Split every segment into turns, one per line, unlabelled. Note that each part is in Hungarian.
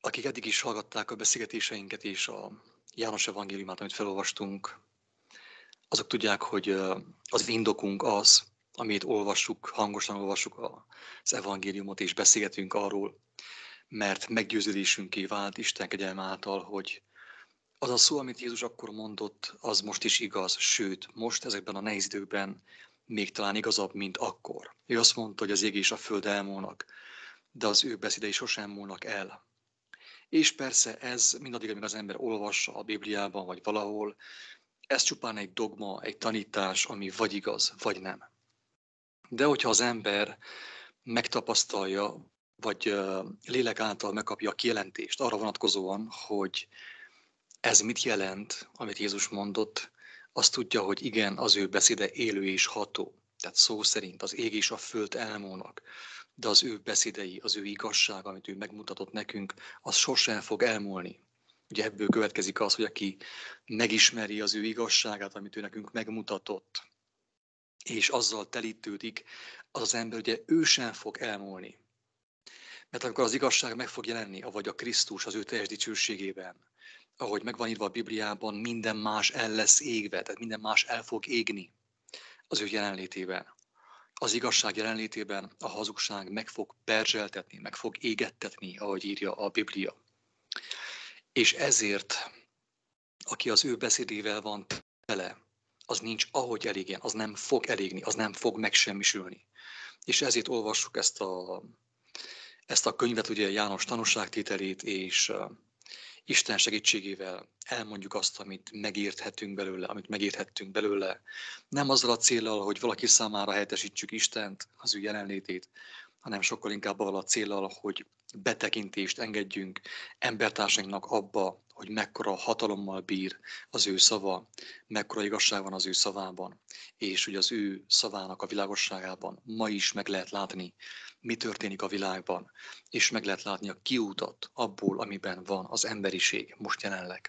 Akik eddig is hallgatták a beszélgetéseinket és a János evangéliumát, amit felolvastunk, azok tudják, hogy az indokunk az, amit olvassuk, hangosan olvassuk az evangéliumot és beszélgetünk arról, mert meggyőződésünké vált Isten kegyelme által, hogy az a szó, amit Jézus akkor mondott, az most is igaz, sőt, most ezekben a nehéz időkben még talán igazabb, mint akkor. Ő azt mondta, hogy az ég és a föld elmúlnak, de az ő beszédei sosem múlnak el. És persze ez mindaddig, amíg az ember olvassa a Bibliában, vagy valahol, ez csupán egy dogma, egy tanítás, ami vagy igaz, vagy nem. De hogyha az ember megtapasztalja, vagy lélek által megkapja a kijelentést arra vonatkozóan, hogy ez mit jelent, amit Jézus mondott, azt tudja, hogy igen, az ő beszéde élő és ható. Tehát szó szerint az ég és a föld elmúlnak, de az ő beszédei, az ő igazság, amit ő megmutatott nekünk, az sosem fog elmúlni. Ugye ebből következik az, hogy aki megismeri az ő igazságát, amit ő nekünk megmutatott, és azzal telítődik, az az ember, ugye ő sem fog elmúlni. Mert amikor az igazság meg fog jelenni, avagy a Krisztus az ő teljes dicsőségében, ahogy megvan írva a Bibliában, minden más el lesz égve, tehát minden más el fog égni az ő jelenlétében. Az igazság jelenlétében a hazugság meg fog perzseltetni, meg fog égettetni, ahogy írja a Biblia. És ezért, aki az ő beszédével van tele, az nincs ahogy elégjen, az nem fog elégni, az nem fog megsemmisülni. És ezért olvassuk ezt a könyvet, ugye János tanúságtételét, és Isten segítségével elmondjuk azt, amit megérthettünk belőle. Nem azzal a céllal, hogy valaki számára helyettesítsük Istent, az ő jelenlétét, hanem sokkal inkább avval a céllal, hogy betekintést engedjünk embertársainknak abba, hogy mekkora hatalommal bír az ő szava, mekkora igazság van az ő szavában, és hogy az ő szavának a világosságában ma is meg lehet látni, mi történik a világban, és meg lehet látni a kiútat abból, amiben van az emberiség most jelenleg.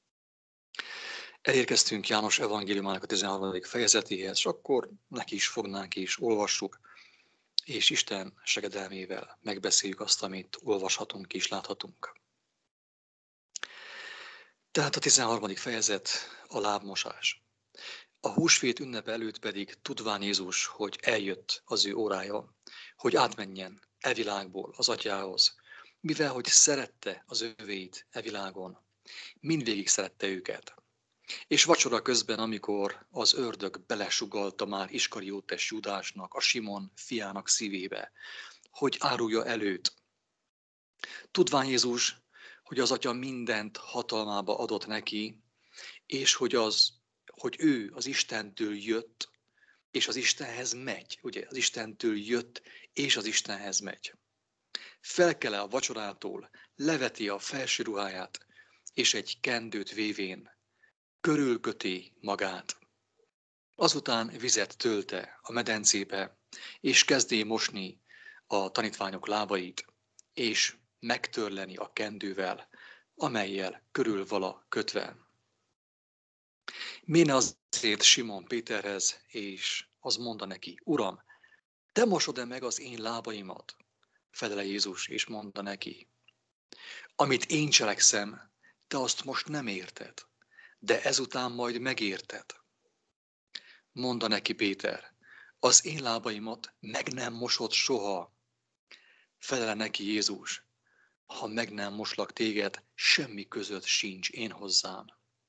Elérkeztünk János evangéliumának a 13. fejezetéhez, és akkor neki is fognánk és olvassuk, és Isten segedelmével megbeszéljük azt, amit olvashatunk és láthatunk. Tehát a 13. fejezet a lábmosás. A húsvét ünnepe előtt pedig tudván Jézus, hogy eljött az ő órája, hogy átmenjen e világból az atyához, mivel hogy szerette az övéit e világon, mindvégig szerette őket. És vacsora közben, amikor az ördög belesugallta már Iskariótes Judásnak, a Simon fiának szívébe, hogy árulja előt. Tudván Jézus, hogy az atya mindent hatalmába adott neki, és hogy ő az Istentől jött, és az Istenhez megy. Ugye, az Istentől jött, és az Istenhez megy. Felkel a vacsorától, leveti a felső ruháját, és egy kendőt vévén körülköti magát. Azután vizet tölte a medencébe, és kezdé mosni a tanítványok lábait, és megtörleni a kendővel, amellyel körül vala kötve. Méne azért Simon Péterhez, és az mondta neki, Uram, te mosod-e meg az én lábaimat? Felele Jézus, és mondta neki, amit én cselekszem, te azt most nem érted, de ezután majd megérted. Mondta neki Péter, az én lábaimat meg nem mosod soha. Felele neki Jézus, ha meg nem moslak téged, semmi között sincs én hozzám.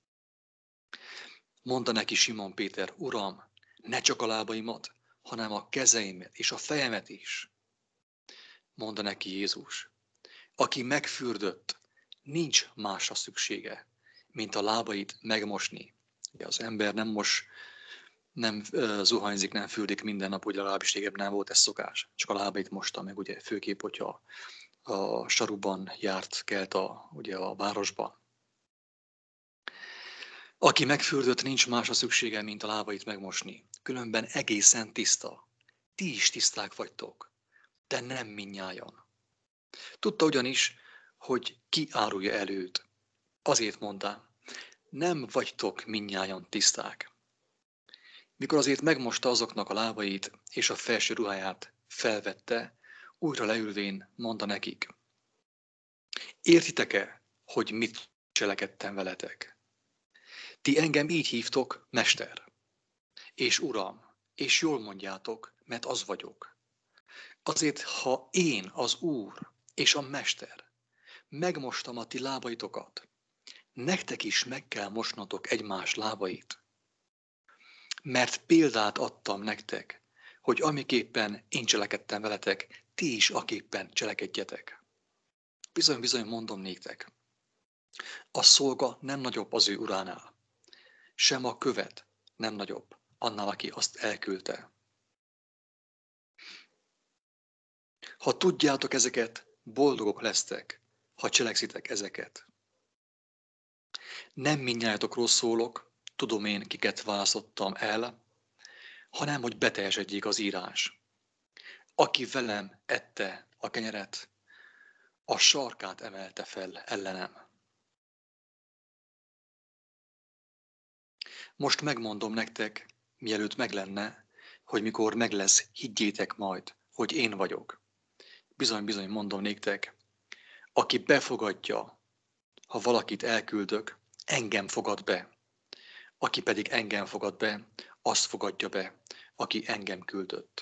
Mondta neki Simon Péter, Uram, ne csak a lábaimat, hanem a kezeimet és a fejemet is. Mondta neki Jézus, aki megfürdött, nincs másra szüksége, mint a lábait megmosni. Ugye az ember nem zuhanyzik, nem fürdik minden nap, ugye legalábbis régebben nem volt ez szokás. Csak a lábait mosta meg, ugye főképp, hogyha a saruban kelt ugye a városban. Aki megfürdött, nincs másra szüksége, mint a lábait megmosni. Különben egészen tiszta. Ti is tiszták vagytok, de nem mindnyájan. Tudta ugyanis, hogy ki árulja előt. Azért mondta, nem vagytok mindnyájan tiszták. Mikor azért megmosta azoknak a lábait és a felső ruháját felvette, újra leülvén mondta nekik, Értitek-e, hogy mit cselekedtem veletek? Ti engem így hívtok, Mester, és Uram, és jól mondjátok, mert az vagyok. Azért, ha én, az Úr és a Mester, megmostam a ti lábaitokat, nektek is meg kell mosnotok egymás lábait. Mert példát adtam nektek, hogy amiképpen én cselekedtem veletek, ti is aképpen cselekedjetek. Bizony mondom néktek, a szolga nem nagyobb az ő uránál, sem a követ nem nagyobb annál, aki azt elküldte. Ha tudjátok ezeket, boldogok lesztek, ha cselekszitek ezeket. Nem mindnyájatokról szólok, tudom én, kiket választottam el, hanem, hogy beteljesedjék az írás. Aki velem ette a kenyeret, a sarkát emelte fel ellenem. Most megmondom nektek, mielőtt meg lenne, hogy mikor meg lesz, higgyétek majd, hogy én vagyok. Bizony mondom néktek, aki befogadja, ha valakit elküldök, engem fogad be. Aki pedig engem fogad be, azt fogadja be, aki engem küldött.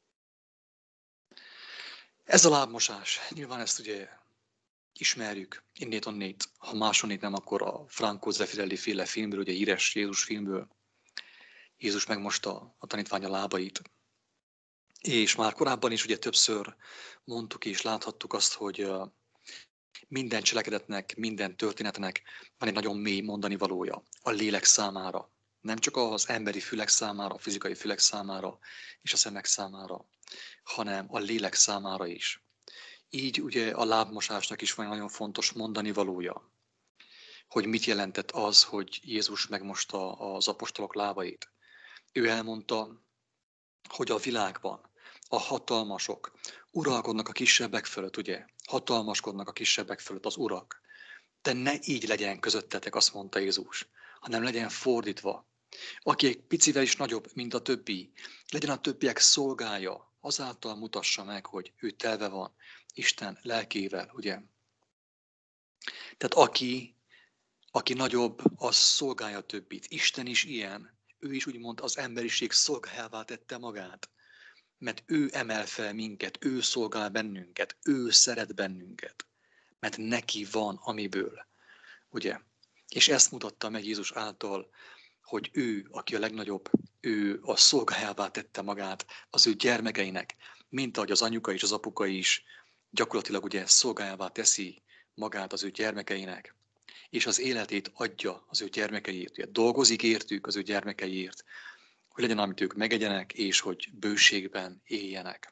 Ez a lábmosás, nyilván ezt ugye ismerjük, innét-onnét, ha másonnét nem, akkor a Franco Zeffirelli féle filmből, ugye híres Jézus filmből. Jézus megmosta a tanítványa lábait. És már korábban is ugye többször mondtuk és láthattuk azt, hogy minden cselekedetnek, minden történetnek van egy nagyon mély mondani valója a lélek számára. Nem csak az emberi fülek számára, a fizikai fülek számára és a szemek számára, hanem a lélek számára is. Így ugye a lábmosásnak is van egy nagyon fontos mondani valója, hogy mit jelentett az, hogy Jézus megmosta az apostolok lábait. Ő elmondta, hogy a világban a hatalmasok uralkodnak a kisebbek fölött, ugye? Hatalmaskodnak a kisebbek fölött az urak. De ne így legyen közöttetek, azt mondta Jézus, hanem legyen fordítva. Aki egy picivel is nagyobb, mint a többi, legyen a többiek szolgája, azáltal mutassa meg, hogy ő telve van Isten lelkével, ugye? Tehát aki nagyobb, az szolgálja a többit. Isten is ilyen. Ő is úgymond az emberiség szolgájává tette magát. Mert ő emel fel minket, ő szolgál bennünket, ő szeret bennünket. Mert neki van amiből. Ugye? És ezt mutatta meg Jézus által, hogy ő, aki a legnagyobb, ő a szolgájává tette magát az ő gyermekeinek, mint ahogy az anyuka és az apuka is gyakorlatilag ugye szolgájává teszi magát az ő gyermekeinek, és az életét adja az ő gyermekeiért, ugye dolgozik értük az ő gyermekeiért, hogy legyen, amit ők megegyenek, és hogy bőségben éljenek.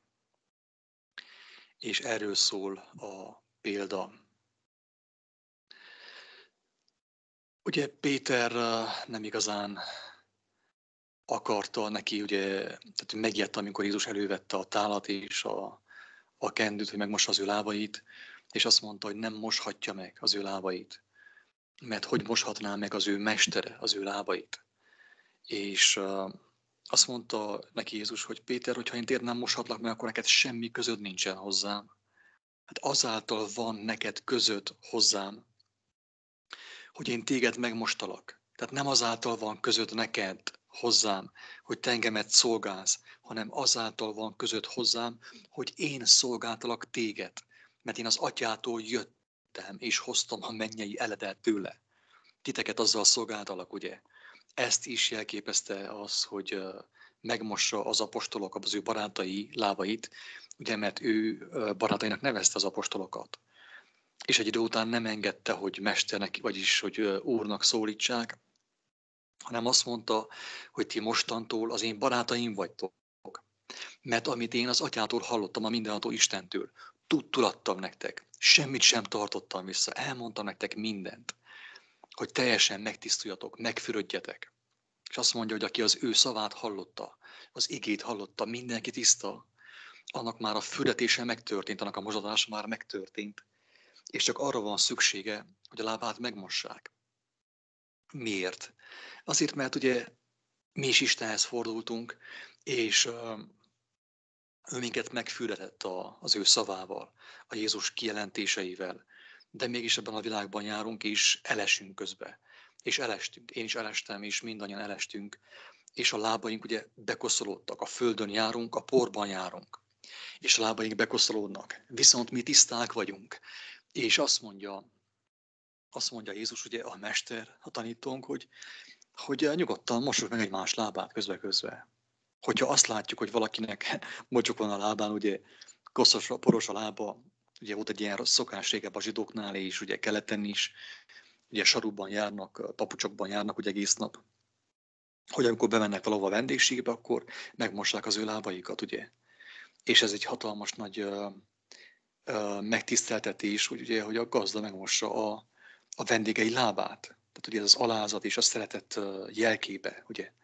És erről szól a példa. Ugye Péter nem igazán akarta neki, ugye, tehát megijedt, amikor Jézus elővette a tálat és a kendőt, hogy megmossa az ő lábait, és azt mondta, hogy nem moshatja meg az ő lábait, mert hogy moshatná meg az ő mestere az ő lábait. És azt mondta neki Jézus, hogy Péter, hogyha én téged nem moshatlak meg, akkor neked semmi közöd nincsen hozzám. Hát azáltal van neked közöd hozzám, hogy én téged megmostalak. Tehát nem azáltal van közöd neked hozzám, hogy te engemet szolgálsz, hanem azáltal van közöd hozzám, hogy én szolgáltalak téged. Mert én az atyától jöttem, és hoztam a mennyei eledet tőle. Titeket azzal szolgáltalak, ugye? Ezt is jelképezte az, hogy megmossa az apostolok, az ő barátai lábait, ugye, mert ő barátainak nevezte az apostolokat. És egy idő után nem engedte, hogy mesternek, vagyis hogy úrnak szólítsák, hanem azt mondta, hogy ti mostantól az én barátaim vagytok. Mert amit én az atyától hallottam, a mindenható Istentől, tudtul adtam nektek. Semmit sem tartottam vissza. Elmondtam nektek mindent. Hogy teljesen megtisztuljatok, megfürödjetek. És azt mondja, hogy aki az ő szavát hallotta, az igét hallotta, mindenki tiszta, annak már a fürdetése megtörtént, annak a mosadása már megtörtént. És csak arra van szüksége, hogy a lábát megmossák. Miért? Azért, mert ugye mi is Istenhez fordultunk, és ő minket megfürdetett az ő szavával, a Jézus kijelentéseivel, de mégis ebben a világban járunk, és elesünk közbe. És elestünk. Én is elestem, és mindannyian elestünk. És a lábaink ugye bekoszolódtak. A földön járunk, a porban járunk. És a lábaink bekoszolódnak. Viszont mi tiszták vagyunk. És azt mondja Jézus, ugye a mester, a tanítónk, hogy nyugodtan mossuk meg egymás lábát közbe-közbe. Hogyha azt látjuk, hogy valakinek mocsok van a lábán, ugye koszos, poros a lába, ugye volt egy ilyen szokás régebb a zsidóknál, és ugye keleten is, ugye sarubban járnak, papucsokban járnak ugye egész nap. Hogy amikor bemennek valahova a vendégségbe, akkor megmossák az ő lábaikat, ugye. És ez egy hatalmas nagy megtiszteltetés, ugye, hogy a gazda megmossa a vendégei lábát. Tehát ugye ez az alázat és a szeretet jelképe, ugye.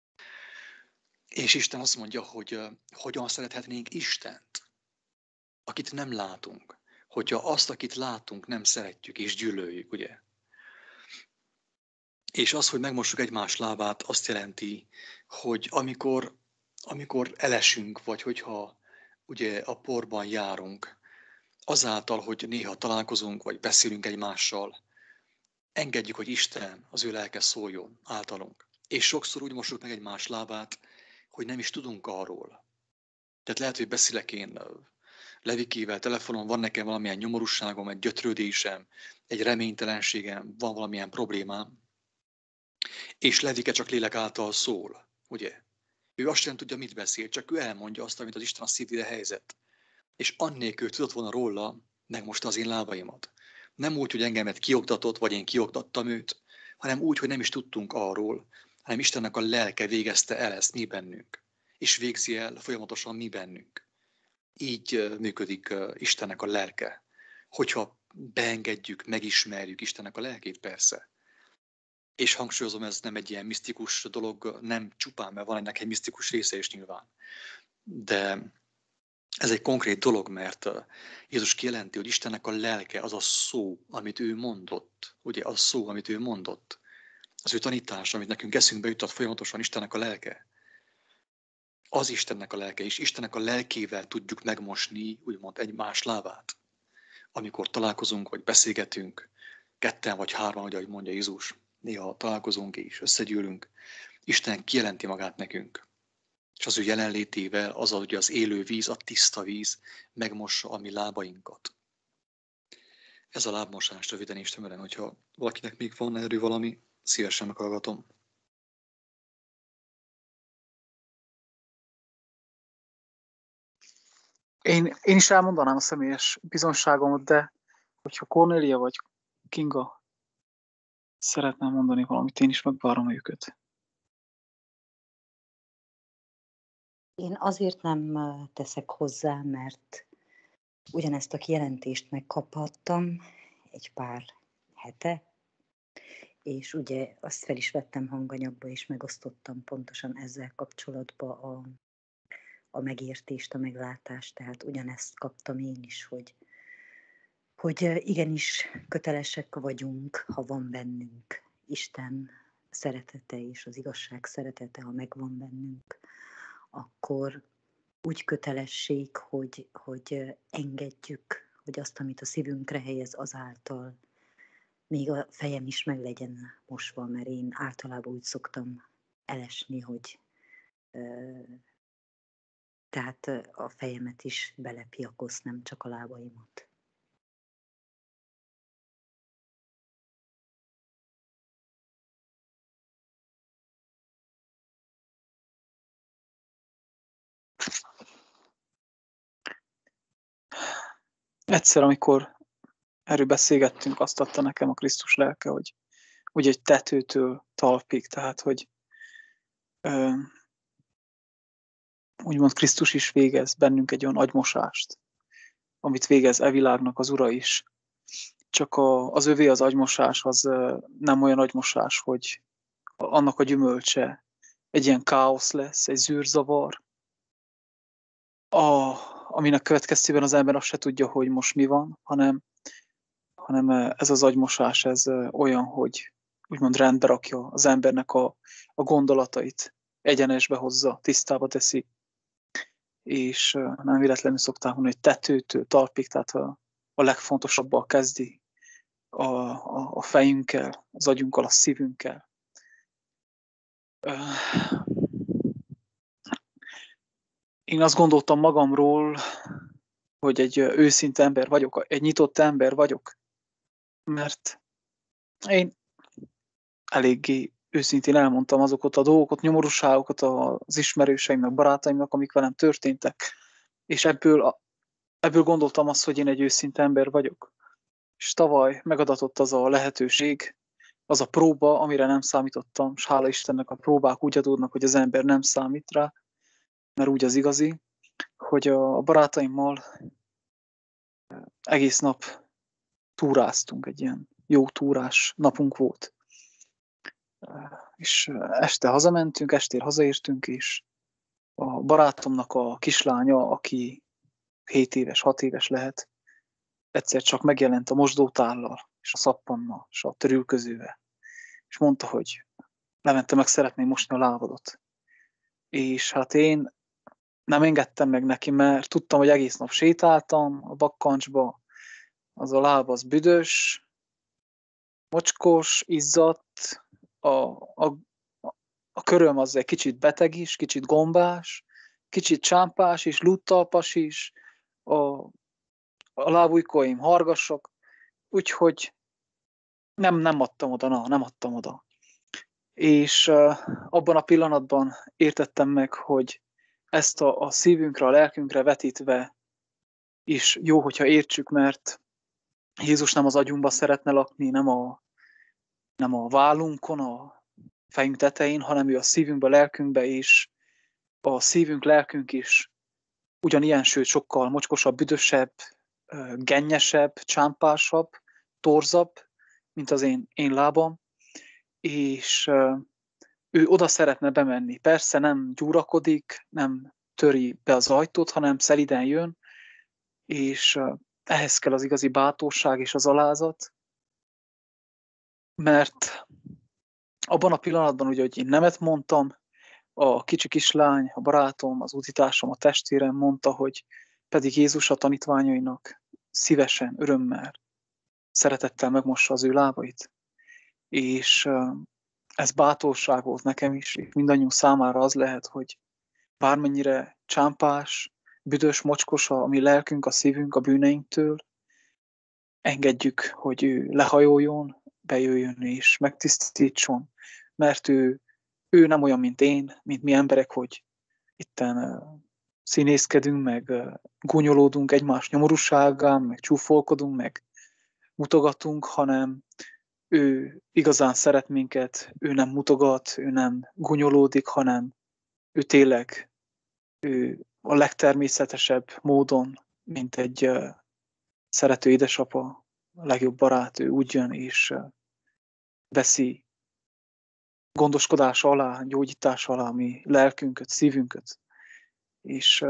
És Isten azt mondja, hogy hogyan szerethetnénk Istent, akit nem látunk. Hogyha azt, akit látunk, nem szeretjük és gyűlöljük, ugye. És az, hogy megmossuk egymás lábát, azt jelenti, hogy amikor elesünk, vagy hogyha ugye a porban járunk, azáltal, hogy néha találkozunk, vagy beszélünk egymással, engedjük, hogy Isten, az ő lelke szóljon általunk. És sokszor úgy mossuk meg egymás lábát, hogy nem is tudunk arról. Tehát lehet, hogy beszélek én Levikével telefonon, van nekem valamilyen nyomorúságom, egy gyötrődésem, egy reménytelenségem, van valamilyen problémám, és Levike csak lélek által szól, ugye? Ő azt sem tudja, mit beszél, csak ő elmondja azt, amit az Isten a szívére helyezett. És annélkül tudott volna róla, megmosta az én lábaimat. Nem úgy, hogy engemet kioktatott, vagy én kioktattam őt, hanem úgy, hogy nem is tudtunk arról, hanem Istennek a lelke végezte el ezt mi bennünk. És végzi el folyamatosan mi bennünk. Így működik Istennek a lelke. Hogyha beengedjük, megismerjük Istennek a lelkét, persze. És hangsúlyozom, ez nem egy ilyen misztikus dolog, nem csupán, mert van ennek egy misztikus része is nyilván. De ez egy konkrét dolog, mert Jézus kijelenti, hogy Istennek a lelke az a szó, amit ő mondott. Ugye az szó, amit ő mondott. Az ő tanítás, amit nekünk eszünkbe jutott folyamatosan Istennek a lelke. Az Istennek a lelke, és Istennek a lelkével tudjuk megmosni, úgymond egymás lábát. Amikor találkozunk, vagy beszélgetünk, ketten vagy hárman, ahogy mondja Jézus, néha találkozunk és összegyűlünk, Isten kijelenti magát nekünk. És az ő jelenlétével az, ugye az élő víz, a tiszta víz megmossa a mi lábainkat. Ez a lábmosás röviden és tömören, hogyha valakinek még van erről valami, szívesen meghallgatom.
Én is elmondanám a személyes bizonságomat, de hogyha Kornélia vagy Kinga szeretne mondani valamit, én is megvárom őket.
Én azért nem teszek hozzá, mert ugyanezt a kijelentést megkaphattam egy pár hete, és ugye azt fel is vettem hanganyagba, és megosztottam pontosan ezzel kapcsolatban a megértést, a meglátást, tehát ugyanezt kaptam én is, hogy igenis kötelesek vagyunk, ha van bennünk Isten szeretete és az igazság szeretete, ha megvan bennünk, akkor úgy kötelesség, hogy engedjük, hogy azt, amit a szívünkre helyez, azáltal még a fejem is meg legyen mosva, mert én általában úgy szoktam elesni, hogy tehát a fejemet is belepiakoz, nem csak a lábaimat.
Egyszer, amikor erről beszélgettünk, azt adta nekem a Krisztus lelke, hogy egy tetőtől talpig, tehát, hogy úgymond Krisztus is végez bennünk egy olyan agymosást, amit végez e világnak az Ura is. Csak az övé az agymosás, az nem olyan agymosás, hogy annak a gyümölcse egy ilyen káosz lesz, egy zűrzavar, aminek következtében az ember azt se tudja, hogy most mi van, hanem ez az agymosás, ez olyan, hogy úgymond rendbe rakja az embernek a gondolatait, egyenesbe hozza, tisztába teszi, és nem véletlenül szokták mondani, hogy tetőtől talpig, tehát a legfontosabbal kezdi, a fejünkkel, az agyunkkal, a szívünkkel. Én azt gondoltam magamról, hogy egy őszinte ember vagyok, egy nyitott ember vagyok, mert én eléggé őszintén elmondtam azokat a dolgokat, nyomorúságokat az ismerőseimnek, barátaimnak, amik velem történtek. És ebből gondoltam azt, hogy én egy őszinte ember vagyok. És tavaly megadatott az a lehetőség, az a próba, amire nem számítottam, és hála Istennek a próbák úgy adódnak, hogy az ember nem számít rá, mert úgy az igazi, hogy a barátaimmal egész nap túráztunk, egy ilyen jó túrás napunk volt. És este hazamentünk, estér hazaértünk, és a barátomnak a kislánya, aki 7 éves, 6 éves lehet, egyszer csak megjelent a mosdótállal, és a szappannal, és a törülközővel. És mondta, hogy Levente, meg szeretném mosni a lábadat. És hát én nem engedtem meg neki, mert tudtam, hogy egész nap sétáltam a bakkancsba, az a láb az büdös, mocskos, izzadt, a köröm az egy kicsit beteg is, kicsit gombás, kicsit csámpás is, lúttalpas is, a lábujjaim hargasak, úgyhogy nem adtam oda, nem adtam oda. És abban a pillanatban értettem meg, hogy ezt a szívünkre, a lelkünkre vetítve is jó, hogyha értsük, mert Jézus nem az agyunkba szeretne lakni, nem a vállunkon, a fejünk tetején, hanem ő a szívünkbe, a lelkünkbe, és a szívünk, lelkünk is ugyanilyen, sőt sokkal mocskosabb, büdösebb, gennyesebb, csámpásabb, torzabb, mint az én lábam, és ő oda szeretne bemenni. Persze nem gyúrakodik, nem töri be az ajtót, hanem szeliden jön, és ehhez kell az igazi bátorság és az alázat, mert abban a pillanatban, ugye, hogy én nemet mondtam, a kicsi kislány, a barátom, az útitársam, a testvérem mondta, hogy pedig Jézus a tanítványainak szívesen, örömmel, szeretettel megmossa az ő lábait. És ez bátorság volt nekem is, és mindannyiunk számára az lehet, hogy bármennyire csámpás, büdös, mocskos a mi lelkünk, a szívünk a bűneinktől, engedjük, hogy ő lehajoljon, bejöjjön és megtisztítson, mert ő nem olyan, mint én, mint mi emberek, hogy itten színészkedünk, meg gúnyolódunk egymás nyomorúságán, meg csúfolkodunk, meg mutogatunk, hanem ő igazán szeret minket, ő nem mutogat, ő nem gúnyolódik, hanem ő tényleg ő a legtermészetesebb módon, mint egy szerető édesapa, a legjobb barát, ő úgy jön és veszi gondoskodása alá, gyógyítása alá mi lelkünket, szívünket. És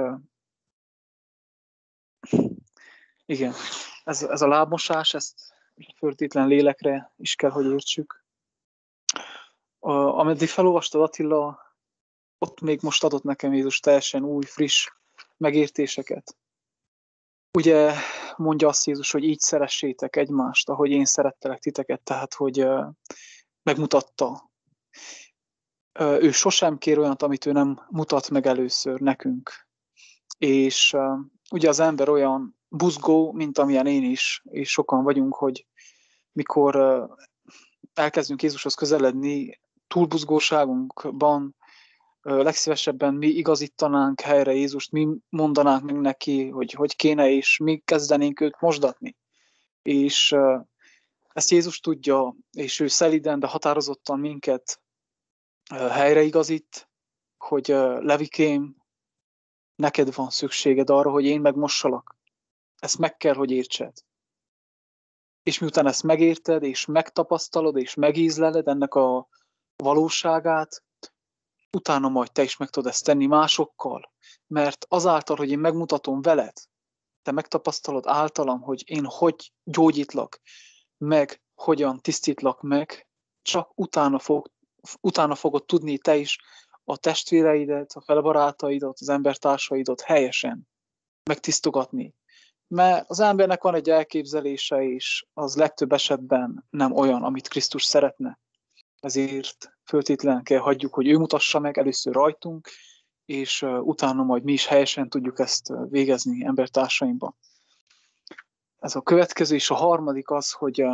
igen, ez a lábmosás, ezt föltétlen lélekre is kell, hogy értsük. Ameddig felolvastad, Attila, ott még most adott nekem Jézus teljesen új, friss megértéseket. Ugye mondja azt Jézus, hogy így szeressétek egymást, ahogy én szerettelek titeket, tehát hogy megmutatta. Ő sosem kér olyat, amit ő nem mutat meg először nekünk. És ugye az ember olyan buzgó, mint amilyen én is, és sokan vagyunk, hogy mikor elkezdünk Jézushoz közeledni, túlbuzgóságunkban legszívesebben mi igazítanánk helyre Jézust, mi mondanánk meg neki, hogy kéne, és mi kezdenénk őt mosdatni. És ezt Jézus tudja, és ő szeliden, de határozottan minket helyreigazít, hogy Levikém, neked van szükséged arra, hogy én megmossalak. Ezt meg kell, hogy értsed. És miután ezt megérted, és megtapasztalod, és megízleled ennek a valóságát, utána majd te is meg tudod ezt tenni másokkal. Mert azáltal, hogy én megmutatom veled, te megtapasztalod általam, hogy én hogy gyógyítlak meg, hogyan tisztítlak meg, csak utána fogod tudni te is a testvéreidet, a felbarátaidat, az embertársaidat helyesen megtisztogatni. Mert az embernek van egy elképzelése, és az legtöbb esetben nem olyan, amit Krisztus szeretne. Ezért föltétlenül kell hagyjuk, hogy ő mutassa meg először rajtunk, és utána majd mi is helyesen tudjuk ezt végezni embertársaimban. Ez a következő, és a harmadik az,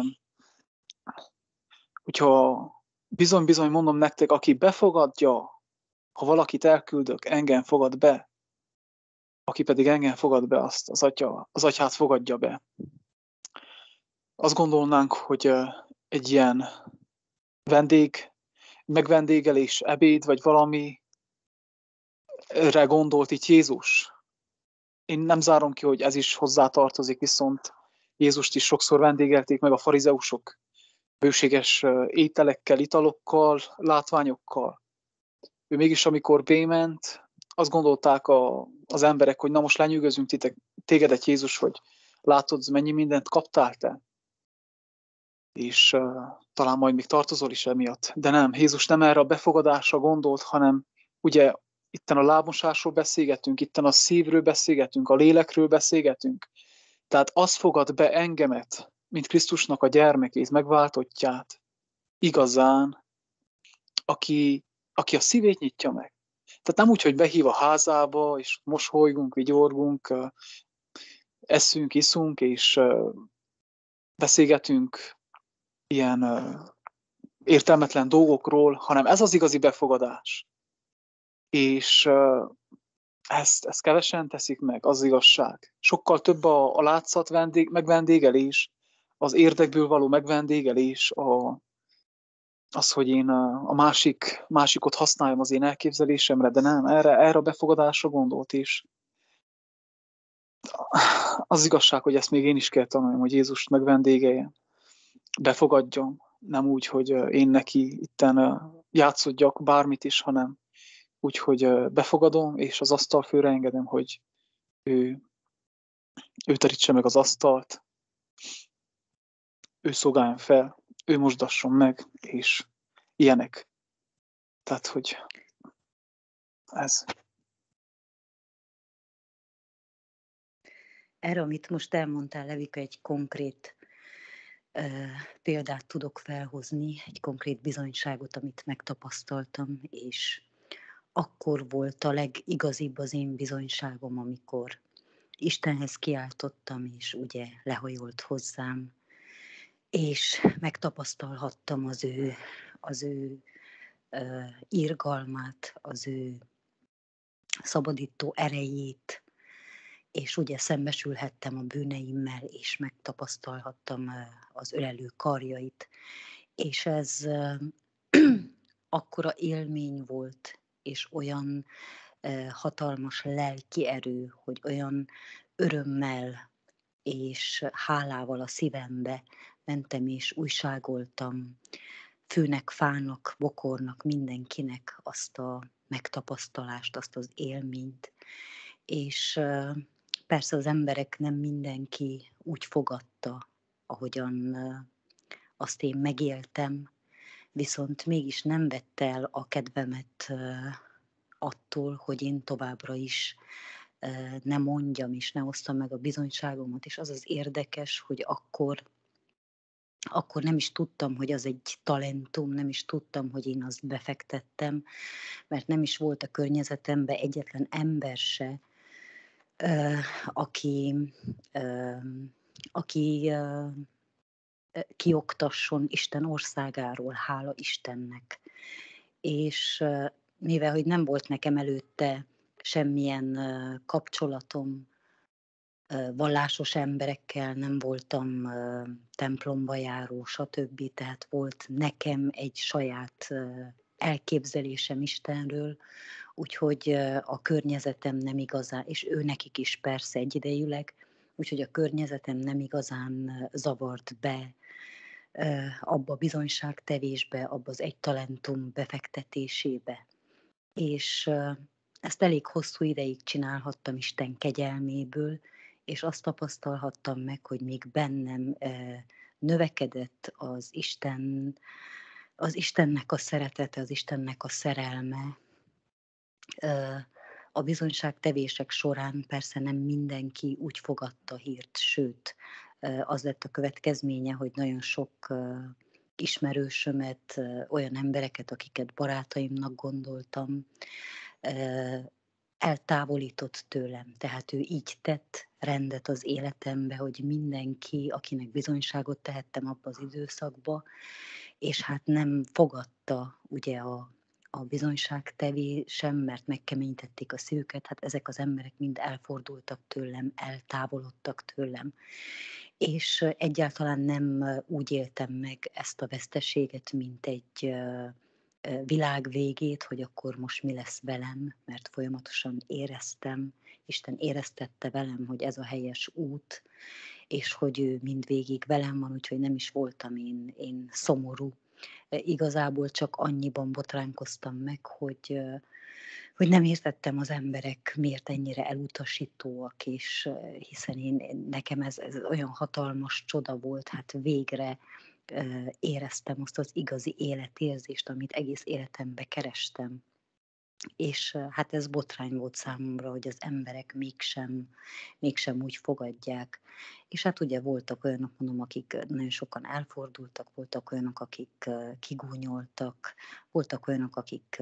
hogyha bizony-bizony mondom nektek, aki befogadja, ha valakit elküldök, engem fogad be, aki pedig engem fogad be, azt az atyát fogadja be. Azt gondolnánk, hogy egy ilyen megvendégelés, ebéd, vagy valamire gondolt itt Jézus. Én nem zárom ki, hogy ez is hozzátartozik, viszont Jézust is sokszor vendégelték meg a farizeusok bőséges ételekkel, italokkal, látványokkal. Ő mégis, amikor bément, azt gondolták az emberek, hogy na most lenyűgözünk tégedet, Jézus, hogy látod, mennyi mindent kaptál te. És talán majd még tartozol is emiatt. De nem, Jézus nem erre a befogadásra gondolt, hanem ugye itten a lábmosásról beszélgetünk, itten a szívről beszélgetünk, a lélekről beszélgetünk. Tehát az fogad be engemet, mint Krisztusnak a gyermekét, megváltottját, igazán, aki a szívét nyitja meg. Tehát nem úgy, hogy behív a házába, és mosolygunk, vigyorgunk, eszünk, iszunk, és beszélgetünk ilyen értelmetlen dolgokról, hanem ez az igazi befogadás. És ezt kevesen teszik meg, az igazság. Sokkal több a látszat megvendégelés, az érdekből való megvendégelés, az, hogy én a másikot használjam az én elképzelésemre, de nem, erre a befogadásra gondolt is. Az igazság, hogy ezt még én is kell tanuljam, hogy Jézust megvendégeljem, befogadjam, nem úgy, hogy én neki itten játszodjak bármit is, hanem úgy, hogy befogadom, és az asztal főre engedem, hogy ő terítse meg az asztalt, ő szolgáljon fel, ő mosdasson meg, és ilyenek. Tehát, hogy ez.
Erre, amit most elmondtál, Levika, egy konkrét példát tudok felhozni, egy konkrét bizonyságot, amit megtapasztaltam, és akkor volt a legigazibb az én bizonyságom, amikor Istenhez kiáltottam, és ugye lehajolt hozzám, és megtapasztalhattam az ő irgalmát, az ő szabadító erejét, és ugye szembesülhettem a bűneimmel, és megtapasztalhattam az ölelő karjait, és ez akkora élmény volt, és olyan hatalmas lelki erő, hogy olyan örömmel és hálával a szívembe mentem és újságoltam főnek, fának, bokornak, mindenkinek azt a megtapasztalást, azt az élményt. És persze az emberek nem mindenki úgy fogadta, ahogyan azt én megéltem, viszont mégis nem vette el a kedvemet attól, hogy én továbbra is ne mondjam és ne osztam meg a bizonyságomat, és az az érdekes, hogy akkor nem is tudtam, hogy az egy talentum, nem is tudtam, hogy én azt befektettem, mert nem is volt a környezetemben egyetlen ember se, aki kioktasson Isten országáról, hála Istennek. És mivel, hogy nem volt nekem előtte semmilyen kapcsolatom vallásos emberekkel, nem voltam templomba járó, stb. Tehát volt nekem egy saját elképzelésem Istenről, úgyhogy a környezetem nem igazán, és ő nekik is persze egyidejűleg, úgyhogy a környezetem nem igazán zavart be abba a bizonyságtevésbe, abba az egy talentum befektetésébe. És ezt elég hosszú ideig csinálhattam Isten kegyelméből, és azt tapasztalhattam meg, hogy még bennem növekedett az Istennek a szeretete, az Istennek a szerelme, A bizonyságtevések során persze nem mindenki úgy fogadta a hírt, sőt, az lett a következménye, hogy nagyon sok ismerősömet, olyan embereket, akiket barátaimnak gondoltam, eltávolított tőlem. Tehát ő így tett rendet az életembe, hogy mindenki, akinek bizonyságot tehettem abba az időszakba, és hát nem fogadta ugye a bizonyságtevésem, mert megkeményítették a szívüket, hát ezek az emberek mind elfordultak tőlem, eltávolodtak tőlem, és egyáltalán nem úgy éltem meg ezt a veszteséget, mint egy világ végét, hogy akkor most mi lesz velem, mert folyamatosan éreztem, Isten éreztette velem, hogy ez a helyes út, és hogy ő mindvégig velem van, úgyhogy nem is voltam én szomorú. Igazából csak annyiban botránkoztam meg, hogy nem értettem az emberek miért ennyire elutasítóak, és hiszen nekem ez olyan hatalmas csoda volt, hát végre éreztem azt az igazi életérzést, amit egész életemben kerestem. És hát ez botrány volt számomra, hogy az emberek mégsem úgy fogadják. És hát ugye voltak olyanok, mondom, akik nagyon sokan elfordultak, voltak olyanok, akik kigúnyoltak, voltak olyanok, akik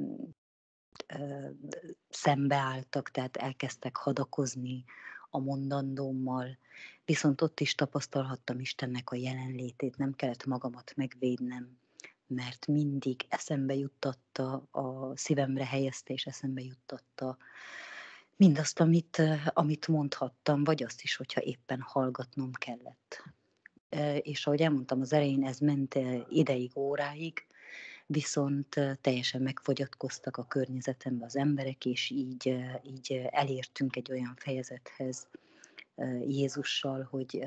szembeálltak, tehát elkezdtek hadakozni a mondandómmal, viszont ott is tapasztalhattam Istennek a jelenlétét, nem kellett magamat megvédnem, mert mindig eszembe juttatta, a szívemre helyezte, és eszembe juttatta mindazt, amit mondhattam, vagy azt is, hogyha éppen hallgatnom kellett. És ahogy elmondtam az elején, ez ment ideig, óráig, viszont teljesen megfogyatkoztak a környezetemben az emberek, és így elértünk egy olyan fejezethez Jézussal,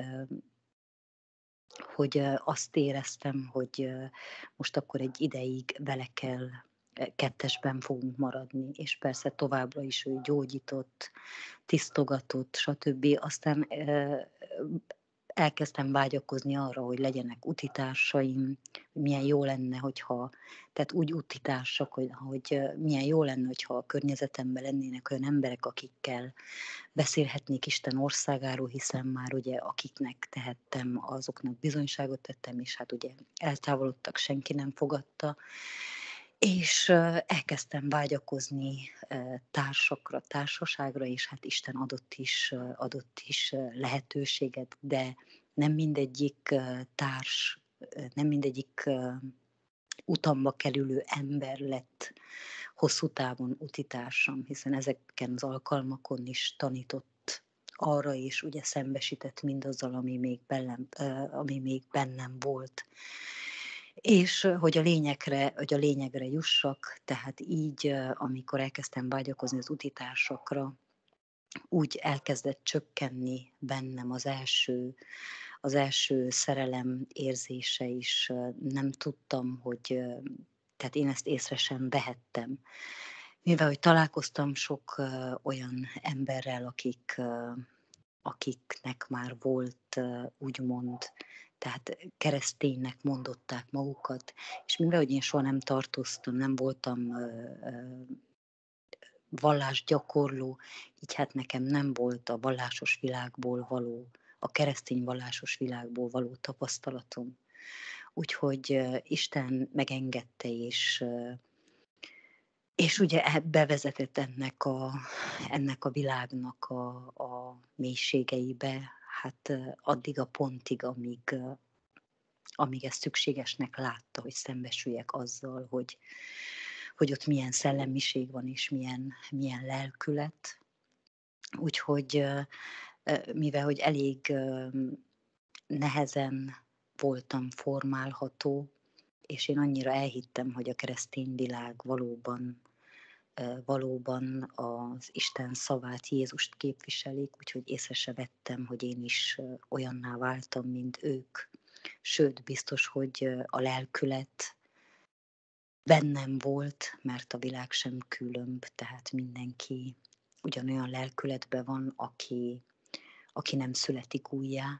hogy azt éreztem, hogy most akkor egy ideig vele kell, kettesben fogunk maradni, és persze továbbra is ő gyógyított, tisztogatott, stb. Aztán elkezdtem vágyakozni arra, hogy legyenek utitársaim, milyen jó lenne, hogyha, tehát úgy utitársak, hogy milyen jó lenne, hogyha a környezetemben lennének olyan emberek, akikkel beszélhetnék Isten országáról, hiszen már ugye akiknek tehettem, azoknak bizonyságot tettem, és hát ugye eltávolodtak, senki nem fogadta. És elkezdtem vágyakozni társakra, társaságra, és hát Isten adott is lehetőséget, de nem mindegyik társ, nem mindegyik utamba kerülő ember lett hosszú távon utitársam, hiszen ezeken az alkalmakon is tanított arra is, ugye szembesített mindazzal, ami még bennem volt. És hogy a lényegre jussak, tehát így, amikor elkezdtem vágyakozni az utitársakra, úgy elkezdett csökkenni bennem az első szerelem érzése is. Nem tudtam, tehát én ezt észre sem vehettem. Mivel, hogy találkoztam sok olyan emberrel, akiknek már volt úgymond, tehát kereszténynek mondották magukat, és mivel, hogy én soha nem tartoztam, nem voltam vallásgyakorló, így hát nekem nem volt a vallásos világból való, a keresztény vallásos világból való tapasztalatom. Úgyhogy Isten megengedte, és ugye bevezetett ennek a világnak a mélységeibe, hát addig a pontig, amíg ezt szükségesnek látta, hogy szembesüljek azzal, hogy ott milyen szellemiség van, és milyen lelkület. Úgyhogy mivel hogy elég nehezen voltam formálható, és én annyira elhittem, hogy a keresztény világ valóban az Isten szavát, Jézust képviselik, úgyhogy észre se vettem, hogy én is olyanná váltam, mint ők. Sőt, biztos, hogy a lelkület bennem volt, mert a világ sem különb, tehát mindenki ugyanolyan lelkületben van, aki nem születik újjá.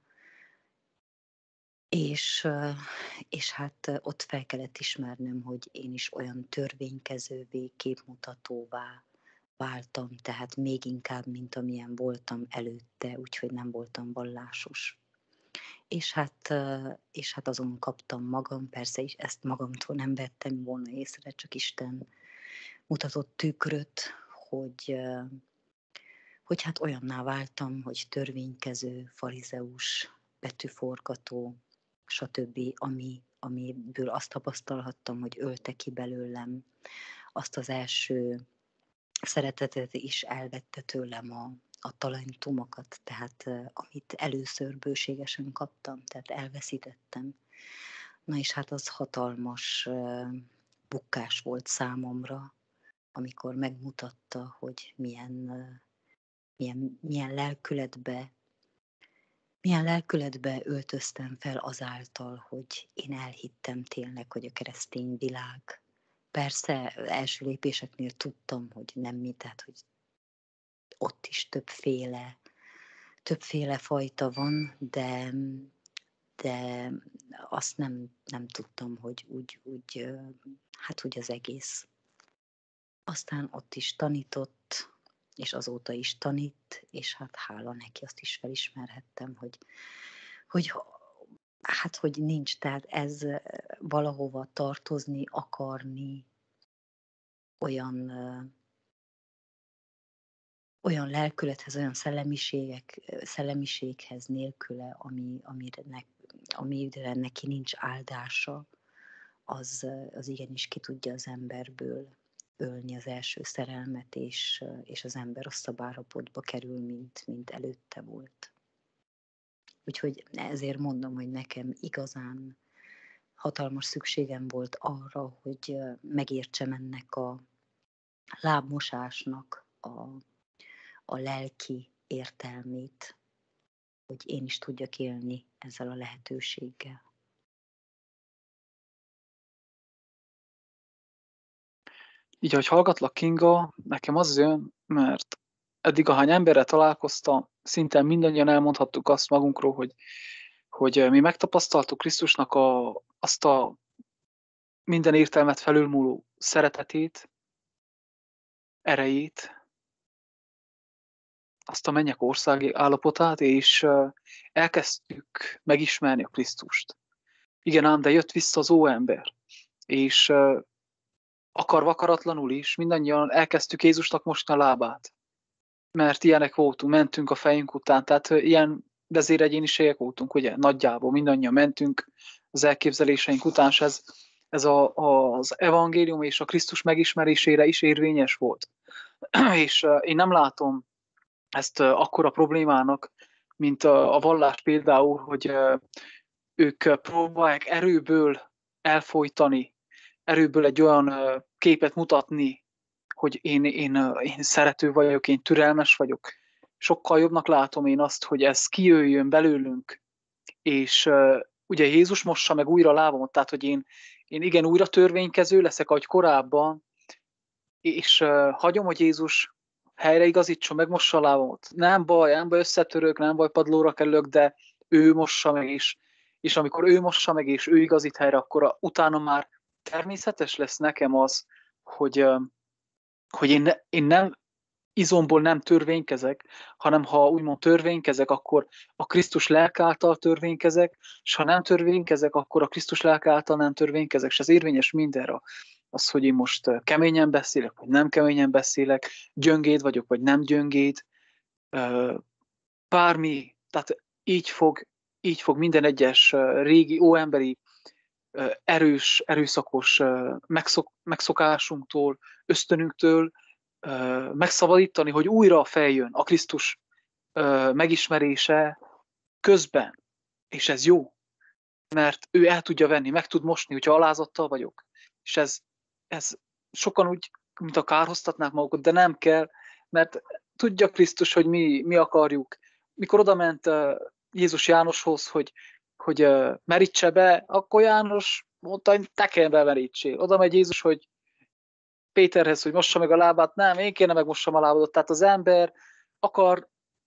És hát ott fel kellett ismernem, hogy én is olyan törvénykezővé, képmutatóvá váltam, tehát még inkább, mint amilyen voltam előtte, úgyhogy nem voltam vallásos. És hát azon kaptam magam, persze is ezt magamtól nem vettem volna észre, csak Isten mutatott tükröt, hogy hát olyanná váltam, hogy törvénykező, farizeus, betűforgató, stb., amiből azt tapasztalhattam, hogy ölte ki belőlem azt az első szeretetet is, elvette tőlem a talentumokat, tehát amit először bőségesen kaptam, tehát elveszítettem. Na és hát az hatalmas bukkás volt számomra, amikor megmutatta, hogy milyen lelkületbe öltöztem fel azáltal, hogy én elhittem tényleg, hogy a keresztény világ. Persze első lépéseknél tudtam, hogy nem mi, tehát hogy ott is többféle fajta van, de azt nem tudtam, hogy úgy az egész. Aztán ott is tanított, és azóta is tanít, és hát hála neki, azt is felismerhettem, hogy nincs, tehát ez valahova tartozni, akarni, olyan lelkülethez, olyan szellemiséghez nélküle, amire neki nincs áldása, az igenis ki tudja az emberből ölni az első szerelmet, és az ember rosszabb állapotba kerül, mint előtte volt. Úgyhogy ezért mondom, hogy nekem igazán hatalmas szükségem volt arra, hogy megértsem ennek a lábmosásnak a lelki értelmét, hogy én is tudjak élni ezzel a lehetőséggel.
Így, ahogy hallgatlak, Kinga, nekem az jön, mert eddig ahány emberrel találkoztam, szinte mindannyian elmondhattuk azt magunkról, hogy mi megtapasztaltuk Krisztusnak azt a minden értelmet felülmúló szeretetét, erejét, azt a mennyek országi állapotát, és elkezdtük megismerni a Krisztust. Igen ám, de jött vissza az óember, és akarva akaratlanul is mindannyian elkezdtük Jézusnak mosni a lábát. Mert ilyenek voltunk, mentünk a fejünk után, tehát ilyen vezéregyéniségek voltunk, ugye, nagyjából mindannyian mentünk az elképzeléseink után, és ez az evangélium és a Krisztus megismerésére is érvényes volt. És én nem látom ezt akkora problémának, mint a vallás például, hogy ők próbálják erőből elfojtani, erőből egy olyan képet mutatni, hogy én szerető vagyok, én türelmes vagyok. Sokkal jobbnak látom én azt, hogy ez kijöjjön belőlünk, és ugye Jézus mossa meg újra a lábamat, tehát hogy én igen újra törvénykező leszek, ahogy korábban, és hagyom, hogy Jézus helyreigazítson, megmossa a lábamat. Nem baj, összetörök, nem baj, padlóra kerülök, de ő mossa meg is. És amikor ő mossa meg, és ő igazít helyre, akkor utána már természetes lesz nekem az, hogy én nem izomból nem törvénykezek, hanem ha úgymond törvénykezek, akkor a Krisztus lelke által törvénykezek, és ha nem törvénykezek, akkor a Krisztus lelke által nem törvénykezek, és ez érvényes mindenre. Az, hogy én most keményen beszélek, vagy nem keményen beszélek, gyöngéd vagyok, vagy nem gyöngéd, bármi, tehát így fog minden egyes régi, óemberi, erőszakos megszokásunktól, ösztönünktől megszabadítani, hogy újra feljön a Krisztus megismerése közben. És ez jó, mert ő el tudja venni, meg tud mosni, hogyha alázattal vagyok. És ez sokan úgy, mint a kárhoztatnák magukat, de nem kell, mert tudja Krisztus, hogy mi akarjuk. Mikor odament Jézus Jánoshoz, hogy merítse be, akkor János mondta, hogy te kell bemerítsél. Oda megy Jézus, hogy Péterhez, hogy mossa meg a lábát, nem, én kéne megmossam a lábadat. Tehát az ember akar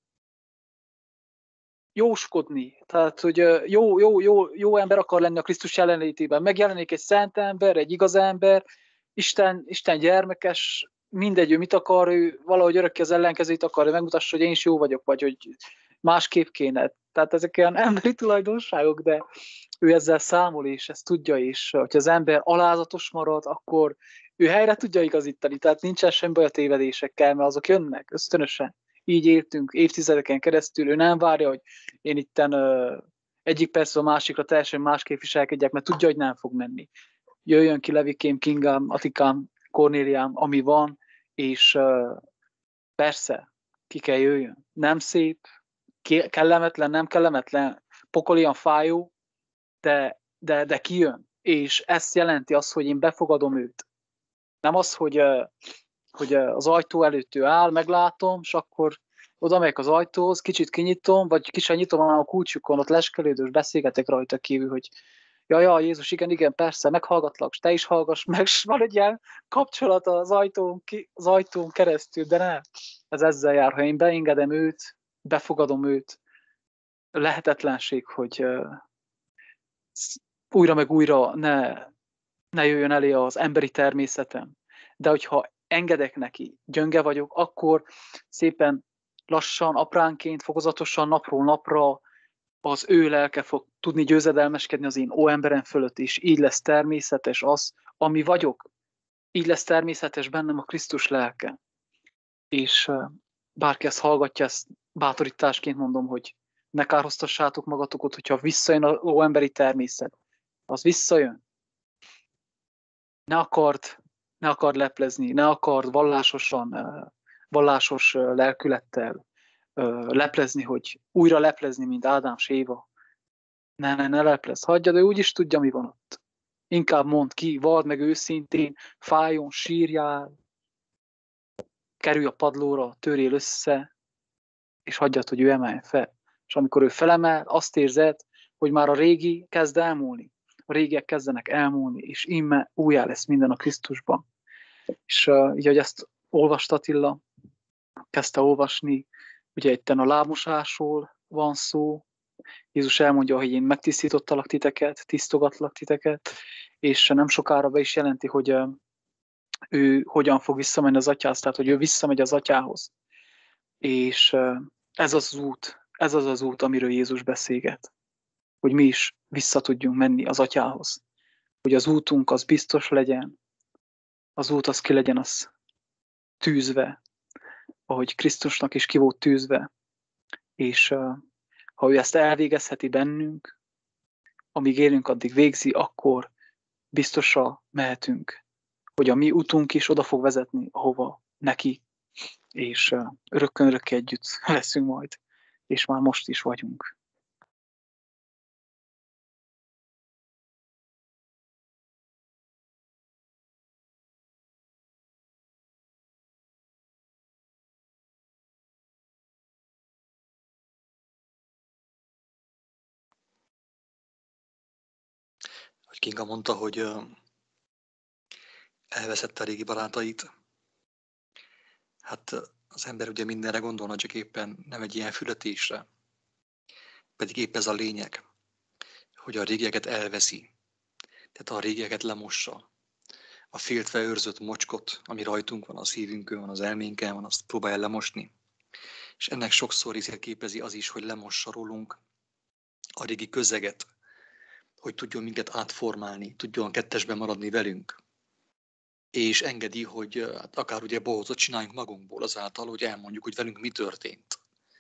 jóskodni, tehát hogy jó ember akar lenni a Krisztus jelenlétében. Megjelenik egy szent ember, egy igaz ember, Isten gyermekes mindegy, ő mit akar, ő valahogy örökké az ellenkezőit akarja, megmutassa, hogy én is jó vagyok, vagy hogy másképp kéne. Tehát ezek olyan emberi tulajdonságok, de ő ezzel számol, és ezt tudja, és hogyha az ember alázatos marad, akkor ő helyre tudja igazítani, tehát nincsen semmi baj a tévedésekkel, mert azok jönnek ösztönösen. Így éltünk évtizedeken keresztül, ő nem várja, hogy én itten egyik percről a másikra teljesen másképp viselkedjek, mert tudja, hogy nem fog menni. Jöjjön ki Levikém, Kingám, Atikám, Kornéliám, ami van, és persze, ki kell jöjjön. Nem szép, kellemetlen, nem kellemetlen, pokolian fájó, de kijön. És ezt jelenti azt, hogy én befogadom őt. Nem az, hogy az ajtó előtt ő áll, meglátom, és akkor oda megyek az ajtóhoz, kicsit kinyitom, vagy ki sem nyitom, hanem a kulcsukon ott leskelődös beszélgetek rajta kívül, hogy ja, Jézus, igen, persze, meghallgatlak, és te is hallgass meg, és van egy ilyen kapcsolat az ajtón keresztül, de nem. Ez ezzel jár, ha én beengedem őt, befogadom őt, lehetetlenség, hogy újra meg újra ne jöjjön elé az emberi természetem. De hogyha engedek neki, gyönge vagyok, akkor szépen lassan, apránként, fokozatosan, napról napra az ő lelke fog tudni győzedelmeskedni az én óemberem fölött, és így lesz természetes az, ami vagyok. Így lesz természetes bennem a Krisztus lelke. És bárki ezt hallgatja, ezt bátorításként mondom, hogy ne kárhoztassátok magatokat, hogyha visszajön az óemberi természet. Az visszajön. Ne akard leplezni, ne akard vallásos lelkülettel leplezni, hogy újra leplezni, mint Ádám és Éva. Ne leplez, hagyja, de úgy is tudja, mi van ott. Inkább mondd ki, vald meg őszintén, fájjon, sírjál, kerülj a padlóra, törjél össze, és hagyjad, hogy ő emeljen fel. És amikor ő felemel, azt érzed, hogy már a régi kezd elmúlni. A régiek kezdenek elmúlni, és imme újjá lesz minden a Krisztusban. És így, hogy ezt olvast Attila, kezdte olvasni, ugye itten a lábmosásról van szó, Jézus elmondja, hogy én megtisztítottalak titeket, tisztogatlak titeket, és nem sokára be is jelenti, hogy ő hogyan fog visszamenni az atyához, tehát hogy ő visszamegy az atyához. És ez az az út, amiről Jézus beszélget, hogy mi is vissza tudjunk menni az atyához. Hogy az útunk az biztos legyen, az út az ki legyen az tűzve, ahogy Krisztusnak is ki volt tűzve, és ha ő ezt elvégezheti bennünk, amíg élünk, addig végzi, akkor biztosra mehetünk, hogy a mi utunk is oda fog vezetni, ahova neki, és örökkön-örökké együtt leszünk majd, és már most is vagyunk.
Hogy Kinga mondta, hogy elveszette a régi barátait. Hát az ember ugye mindenre gondolna, csak éppen nem egy ilyen fületésre. Pedig épp ez a lényeg, hogy a régieket elveszi. Tehát a régieket lemossa. A féltve őrzött mocskot, ami rajtunk van, a szívünkön van, az elménken van, azt próbálja lemosni. És ennek sokszor részét képezi az is, hogy lemossa rólunk a régi közeget, hogy tudjon minket átformálni, tudjon kettesben maradni velünk. És engedi, hogy akár ugye bohócot csináljunk magunkból azáltal, hogy elmondjuk, hogy velünk mi történt.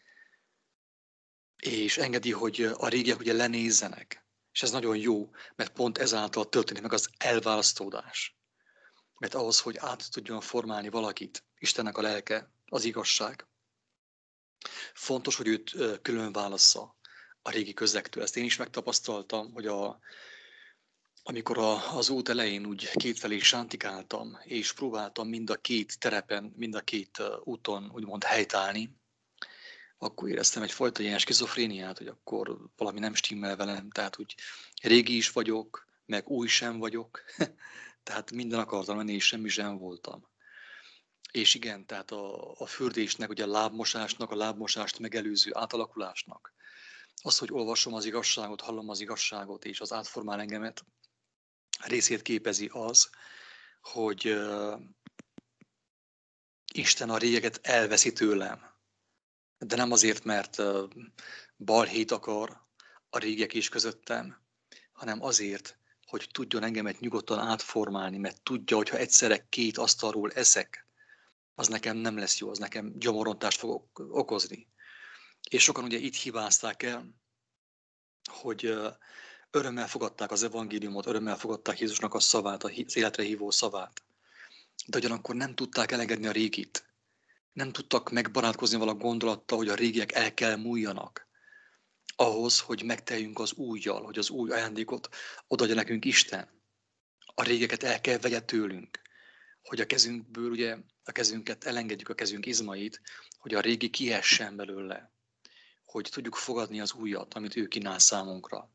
És engedi, hogy a régiek ugye lenézzenek. És ez nagyon jó, mert pont ezáltal történik meg az elválasztódás. Mert ahhoz, hogy át tudjon formálni valakit, Istennek a lelke, az igazság. Fontos, hogy őt külön válassza a régi közektől. Ezt én is megtapasztaltam, hogy amikor az út elején úgy kétfelé sántikáltam, és próbáltam mind a két terepen, mind a két úton úgymond helytállni, akkor éreztem egyfajta ilyen skizofréniát, hogy akkor valami nem stimmel velem, tehát úgy régi is vagyok, meg új sem vagyok, tehát minden akartam lenni, és semmi sem voltam. És igen, tehát a fürdésnek, ugye a lábmosásnak, a lábmosást megelőző átalakulásnak, az, hogy olvasom az igazságot, hallom az igazságot, és az átformál engemet, részét képezi az, hogy Isten a régeket elveszi tőlem. De nem azért, mert balhét akar a régiek is közöttem, hanem azért, hogy tudjon engemet nyugodtan átformálni, mert tudja, hogy ha egyszerre két asztalról eszek, az nekem nem lesz jó, az nekem gyomorontást fog okozni. És sokan ugye itt hibázták el, hogy örömmel fogadták az evangéliumot, örömmel fogadták Jézusnak a szavát, az életre hívó szavát. De ugyanakkor nem tudták elengedni a régit. Nem tudtak megbarátkozni vala gondolattal, hogy a régiek el kell múljanak. Ahhoz, hogy megteljünk az újjal, hogy az új ajándékot odaadja nekünk Isten. A régeket el kell vegye tőlünk. Hogy a kezünkből, ugye, a kezünket elengedjük, a kezünk izmait, hogy a régi kiessen belőle. Hogy tudjuk fogadni az újat, amit ő kínál számunkra.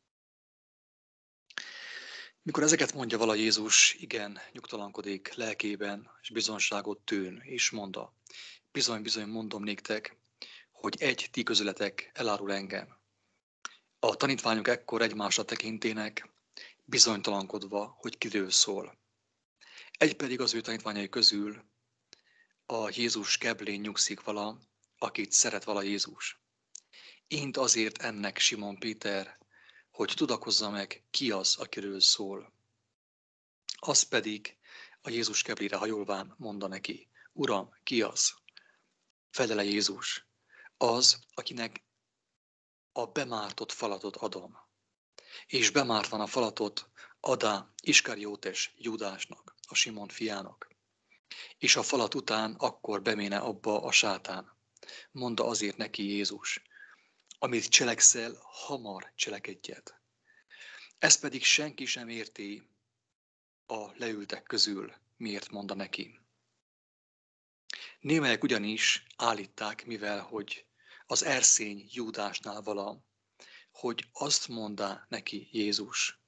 Mikor ezeket mondja vala Jézus, igen, nyugtalankodik lelkében, és bizonságot tűn, és mondta, bizony mondom néktek, hogy egy ti közületek elárul engem. A tanítványok ekkor egymásra tekintének, bizonytalankodva, hogy kiről szól. Egy pedig az ő tanítványai közül a Jézus keblén nyugszik vala, akit szeret vala Jézus. Ént azért ennek Simon Péter, hogy tudakozza meg, ki az, akiről szól. Az pedig a Jézus keblére hajolván mondta neki, Uram, ki az? Felele Jézus, az, akinek a bemártott falatot adom. És bemártvan a falatot adá Iskariótes Júdásnak, a Simon fiának. És a falat után akkor beméne abba a sátán. Mondta azért neki Jézus, amit cselekszel, hamar cselekedjed. Ezt pedig senki sem érti a leültek közül, miért mondta neki. Némelyek ugyanis állítták, mivel hogy az erszény Júdásnál vala, hogy azt mondta neki Jézus,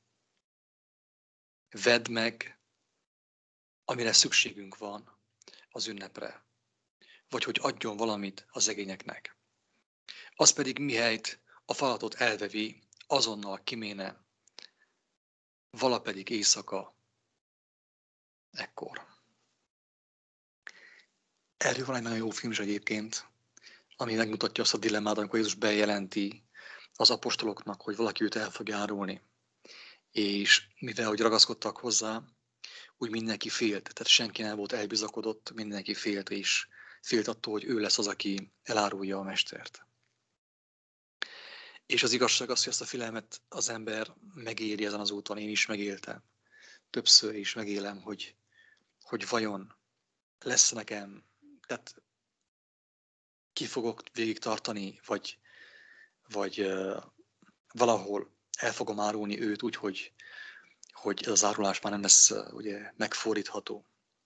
vedd meg, amire szükségünk van az ünnepre, vagy hogy adjon valamit a szegényeknek. Az pedig mihelyt a falatot elvevi, azonnal kiméne, vala pedig éjszaka, ekkor. Erről van egy nagyon jó film is egyébként, ami megmutatja azt a dilemmát, amikor Jézus bejelenti az apostoloknak, hogy valaki őt el fog árulni. És mivel hogy ragaszkodtak hozzá, úgy mindenki félt. Tehát senki nem volt elbizakodott, mindenki félt, és félt attól, hogy ő lesz az, aki elárulja a mestert. És az igazság az, hogy ezt a filmet az ember megéli ezen az úton, én is megéltem. Többször is megélem, hogy vajon lesz nekem, tehát ki fogok végig tartani, vagy valahol el fogom árulni őt úgy, hogy ez az árulás már nem lesz ugye, megfordítható.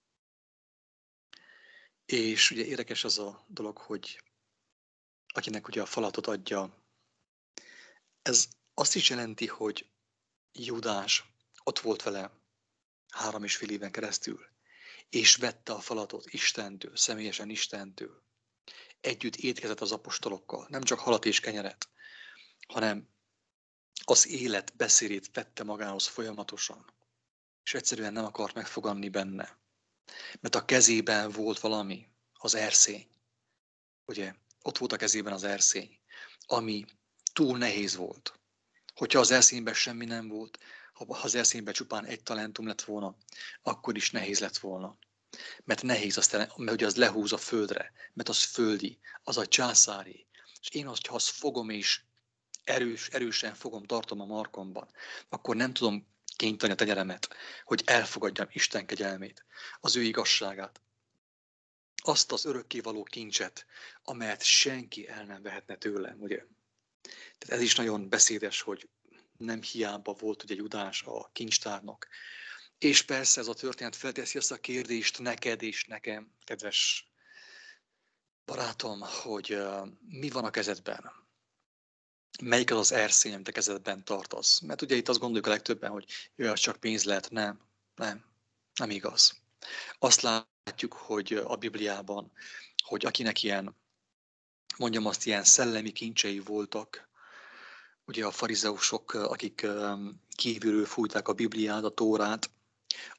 És ugye érdekes az a dolog, hogy akinek ugye a falatot adja, ez azt is jelenti, hogy Júdás ott volt vele 3,5 éven keresztül, és vette a falatot Istentől, személyesen Istentől. Együtt étkezett az apostolokkal, nem csak halat és kenyeret, hanem az élet beszédét vette magához folyamatosan, és egyszerűen nem akart megfogadni benne. Mert a kezében volt valami, az erszény. Ugye, ott volt a kezében az erszény, ami túl nehéz volt. Hogyha az erszényben semmi nem volt, ha az erszényben csupán egy talentum lett volna, akkor is nehéz lett volna. Mert nehéz azt, mert ugye az lehúz a földre, mert az földi, az a császári. És én ha azt fogom és erősen fogom, tartom a markomban, akkor nem tudom kénytani a tenyeremet, hogy elfogadjam Isten kegyelmét, az ő igazságát. Azt az örökkévaló kincset, amelyet senki el nem vehetne tőlem, ugye? Tehát ez is nagyon beszédes, hogy nem hiába volt ugye Judás a kincstárnak. És persze ez a történet felteszi azt a kérdést neked és nekem, kedves barátom, hogy mi van a kezedben? Melyik az az erszény, amit a kezedben tartasz? Mert ugye itt azt gondoljuk a legtöbben, hogy az csak pénz lehet. Nem igaz. Azt látjuk, hogy a Bibliában, hogy akinek ilyen, mondjam azt, ilyen szellemi kincsei voltak, ugye a farizeusok, akik kívülről fújták a Bibliát, a Tórát,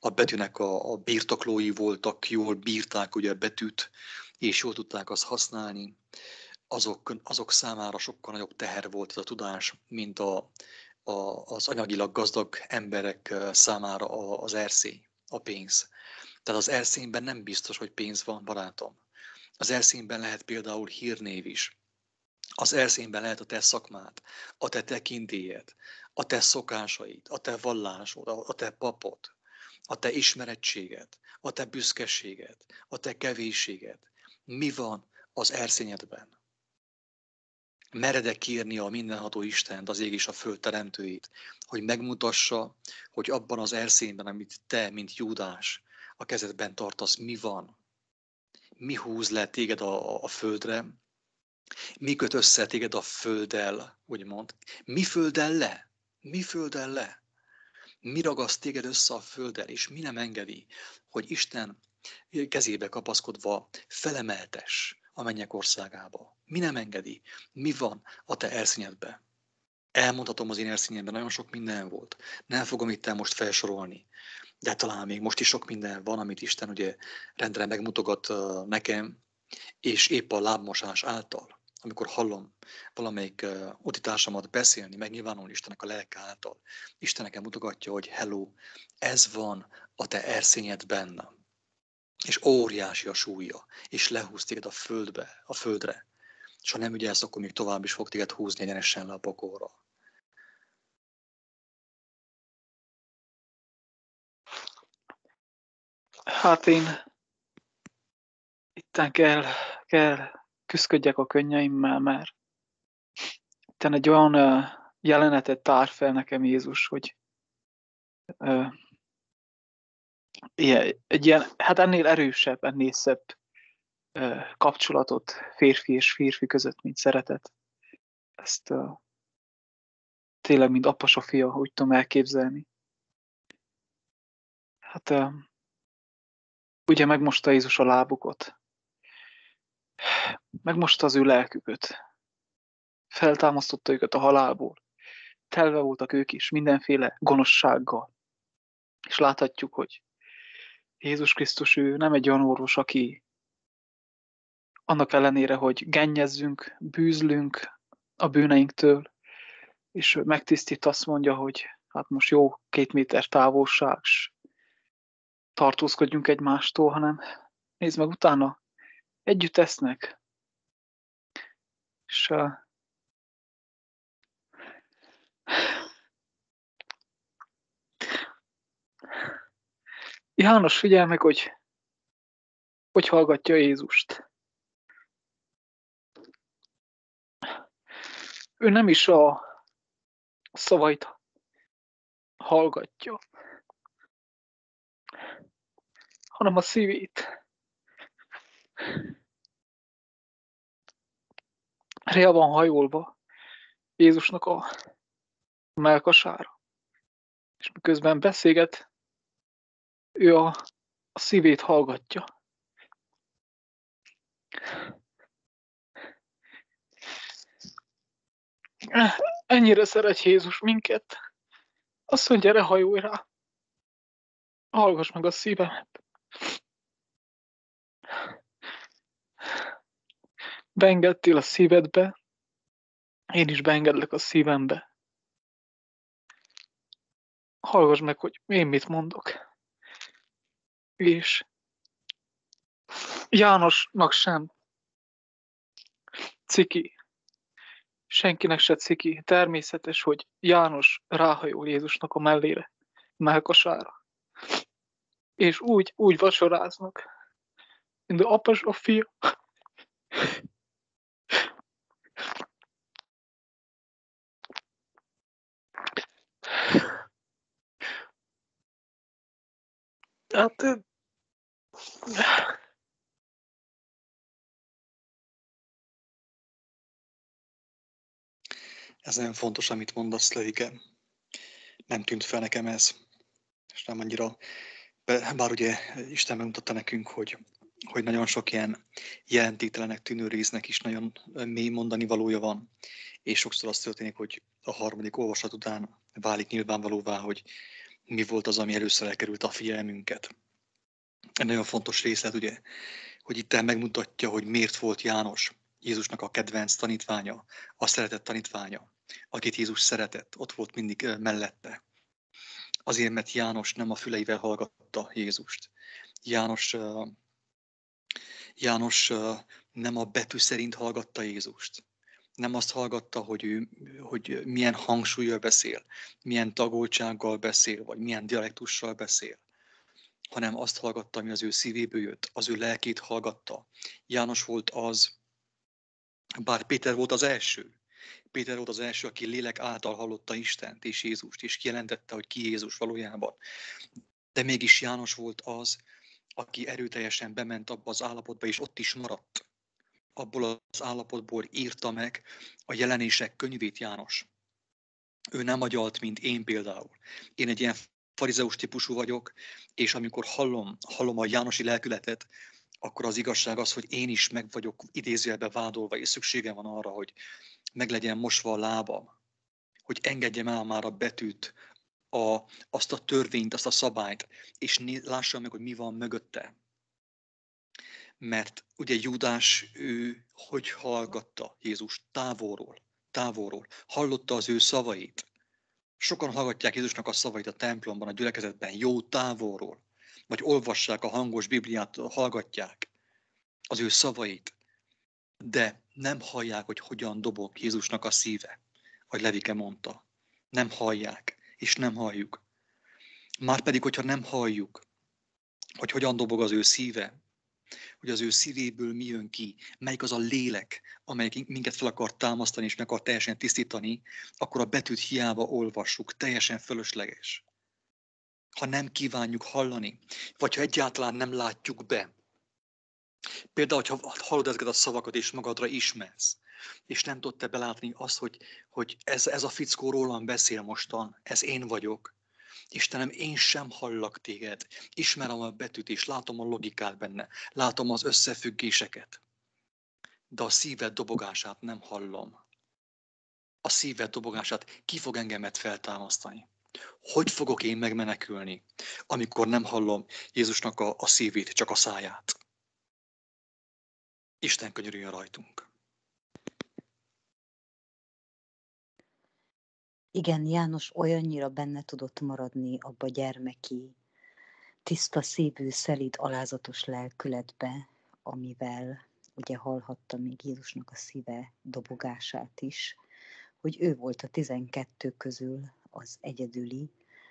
a betűnek a birtoklói voltak, jól bírták ugye a betűt, és jól tudták azt használni. Azok számára sokkal nagyobb teher volt ez a tudás, mint az anyagilag gazdag emberek számára az erszény, a pénz. Tehát az erszényben nem biztos, hogy pénz van, barátom. Az erszényben lehet például hírnév is. Az erszényben lehet a te szakmád, a te tekintélyed, a te szokásaid, a te vallásod, a te papod, a te ismerettséged, a te büszkeséged, a te kevésséged. Mi van az erszényedben? Mered-e kérni a mindenható Istent, az ég és a föld teremtőit, hogy megmutassa, hogy abban az erszényben, amit te, mint Júdás, a kezedben tartasz, mi van? Mi húz le téged a földre? Mi köt össze téged a földdel, úgymond? Mi földdel le? Mi földdel le? Mi ragaszt téged össze a földdel, és mi nem engedi, hogy Isten kezébe kapaszkodva felemeltes a mennyek országába? Mi nem engedi? Mi van a te erszényedbe? Elmondhatom, az én erszényemben nagyon sok minden volt. Nem fogom itt most felsorolni. De talán még most is sok minden van, amit Isten ugye rendre megmutogat nekem, és épp a lábmosás által, amikor hallom valamelyik utitársamat beszélni, megnyilvánulni Istennek a lelke által, Isten nekem mutogatja, hogy hello, ez van a te erszényedben, és óriási a súlya, és lehúz téged a földre, és ha nem ügyelsz, akkor még tovább is fog téged húzni egyenesen le a pokolra.
Hát én itten kell küszködjek a könnyeimmel, mert itten egy olyan jelenetet tár fel nekem Jézus, hogy egy ilyen, hát ennél erősebb, ennél szebb kapcsolatot férfi és férfi között, mint szeretet. Ezt tényleg, mint apa s a fia, úgy tudom elképzelni. Hát ugye megmosta Jézus a lábukat. Megmosta az ő lelküket. Feltámasztotta őket a halálból. Telve voltak ők is mindenféle gonoszsággal. És láthatjuk, hogy Jézus Krisztus ő nem egy olyan orvos, aki annak ellenére, hogy gennyezzünk, bűzlünk a bűneinktől, és megtisztít, azt mondja, hogy hát most jó 2 méter távolság, s tartózkodjunk egymástól, hanem nézd meg utána, együtt esznek. És János, figyelj meg, hogy hallgatja Jézust. Ő nem is a szavait hallgatja, hanem a szívét. Rá van hajolva Jézusnak a mellkasára. És miközben beszélget, ő a szívét hallgatja. Ennyire szeret Jézus minket. Azt mondja, gyere, hajolj rá. Hallgass meg a szívemet. Beengedtél a szívedbe, én is beengedlek a szívembe. Hallgass meg, hogy én mit mondok. És Jánosnak sem ciki, senkinek se ciki. Természetes, hogy János ráhajol Jézusnak a mellére, mellkasára. És úgy vacsoráznak, mint a apa és a fia. Hát
Ez nagyon fontos, amit mondasz, Levike. Nem tűnt fel nekem ez, és nem annyira, bár ugye Isten megmutatta nekünk, hogy nagyon sok ilyen jelentéktelenek tűnő résznek is nagyon mély mondani valója van, és sokszor az történik, hogy a harmadik olvasat után válik nyilvánvalóvá, hogy Mi volt az, ami először elkerült a figyelmünket? Egy nagyon fontos részlet, ugye, hogy itt megmutatja, hogy miért volt János Jézusnak a kedvenc tanítványa, a szeretett tanítványa, akit Jézus szeretett, ott volt mindig mellette. Azért, mert János nem a füleivel hallgatta Jézust. János nem a betű szerint hallgatta Jézust. Nem azt hallgatta, hogy milyen hangsúllyal beszél, milyen tagoltsággal beszél, vagy milyen dialektussal beszél, hanem azt hallgatta, ami az ő szívéből jött, az ő lelkét hallgatta. János volt az, bár Péter volt az első. Péter volt az első, aki lélek által hallotta Istent és Jézust, és kijelentette, hogy ki Jézus valójában. De mégis János volt az, aki erőteljesen bement abba az állapotba, és ott is maradt. Abból az állapotból írta meg a Jelenések könyvét János. Ő nem agyalt, mint én például. Én egy ilyen farizeus típusú vagyok, és amikor hallom a jánosi lelkületet, akkor az igazság az, hogy én is meg vagyok idézőjelbe vádolva, és szükségem van arra, hogy meg legyen mosva a lábam, hogy engedjem el már a betűt, azt a törvényt, azt a szabályt, és lássam meg, hogy mi van mögötte. Mert ugye Júdás, ő hogy hallgatta Jézus távolról, hallotta az ő szavait. Sokan hallgatják Jézusnak a szavait a templomban, a gyülekezetben, jó távolról, vagy olvassák a hangos Bibliát, hallgatják az ő szavait, de nem hallják, hogy hogyan dobog Jézusnak a szíve, ahogy Levike mondta. Nem hallják, és nem halljuk. Márpedig, hogyha nem halljuk, hogy hogyan dobog az ő szíve, hogy az ő szívéből mi jön ki, melyik az a lélek, amelyik minket fel akar támasztani és meg akar teljesen tisztítani, akkor a betűt hiába olvassuk, teljesen fölösleges. Ha nem kívánjuk hallani, vagy ha egyáltalán nem látjuk be. Például, ha hallod ezeket a szavakat és magadra ismersz, és nem tudod te belátni azt, hogy ez a fickó rólam beszél mostan, ez én vagyok. Istenem, én sem hallak téged. Ismerem a betűt, és látom a logikát benne. Látom az összefüggéseket. De a szíved dobogását nem hallom. A szíved dobogását ki fog engemet feltámasztani? Hogy fogok én megmenekülni, amikor nem hallom Jézusnak a szívét, csak a száját? Isten könyörüljön rajtunk.
Igen, János olyannyira benne tudott maradni abba gyermeki, tiszta szívű, szelíd, alázatos lelkületbe, amivel ugye hallhatta még Jézusnak a szíve dobogását is, hogy ő volt a 12 közül az egyedüli,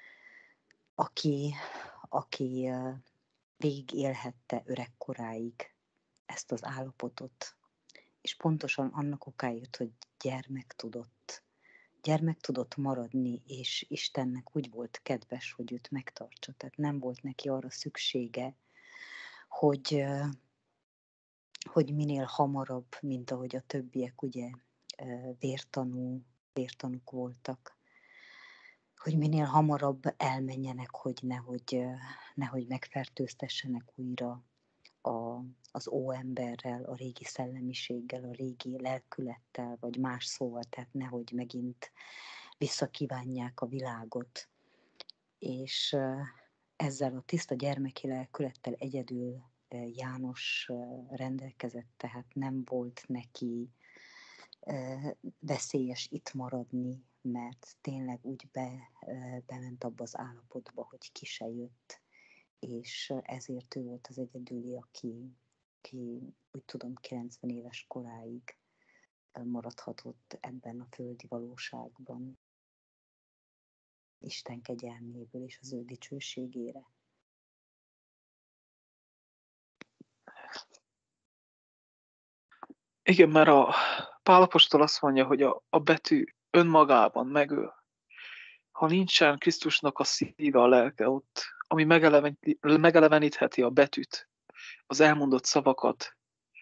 aki végigélhette öregkoráig ezt az állapotot, és pontosan annak okáért, hogy gyermek tudott maradni, és Istennek úgy volt kedves, hogy őt megtartsa. Tehát nem volt neki arra szüksége, hogy minél hamarabb, mint ahogy a többiek ugye vértanúk voltak, hogy minél hamarabb elmenjenek, hogy nehogy megfertőztessenek újra az óemberrel, a régi szellemiséggel, a régi lelkülettel, vagy más szóval, tehát nehogy megint visszakívánják a világot. És ezzel a tiszta gyermeki lelkülettel egyedül János rendelkezett, tehát nem volt neki veszélyes itt maradni, mert tényleg úgy bement abba az állapotba, hogy ki se jött, és ezért ő volt az egyedüli, aki úgy tudom 90 éves koráig maradhatott ebben a földi valóságban, Isten kegyelméből és az ő dicsőségére.
Igen, mert a Pál apostol azt mondja, hogy a betű önmagában megöl. Ha nincsen Krisztusnak a szíve, a lelke ott, ami megelevenítheti a betűt, az elmondott szavakat,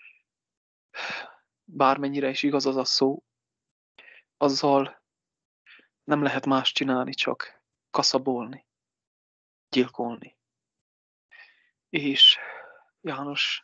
bármennyire is igaz az a szó, azzal nem lehet más csinálni, csak kaszabolni, gyilkolni. És János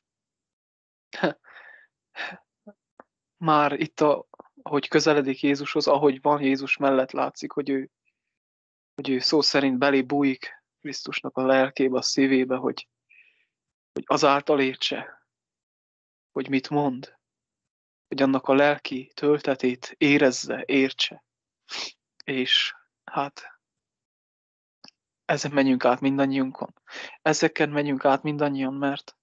már itt, ahogy közeledik Jézushoz, ahogy van Jézus mellett látszik, hogy ő hogy ő szó szerint belé bújik Krisztusnak a lelkébe, a szívébe, hogy azáltal értse, hogy mit mond, hogy annak a lelki töltetét érezze, értse. És hát ezen menjünk át mindannyiunkon. Ezeken menjünk át mindannyian, mert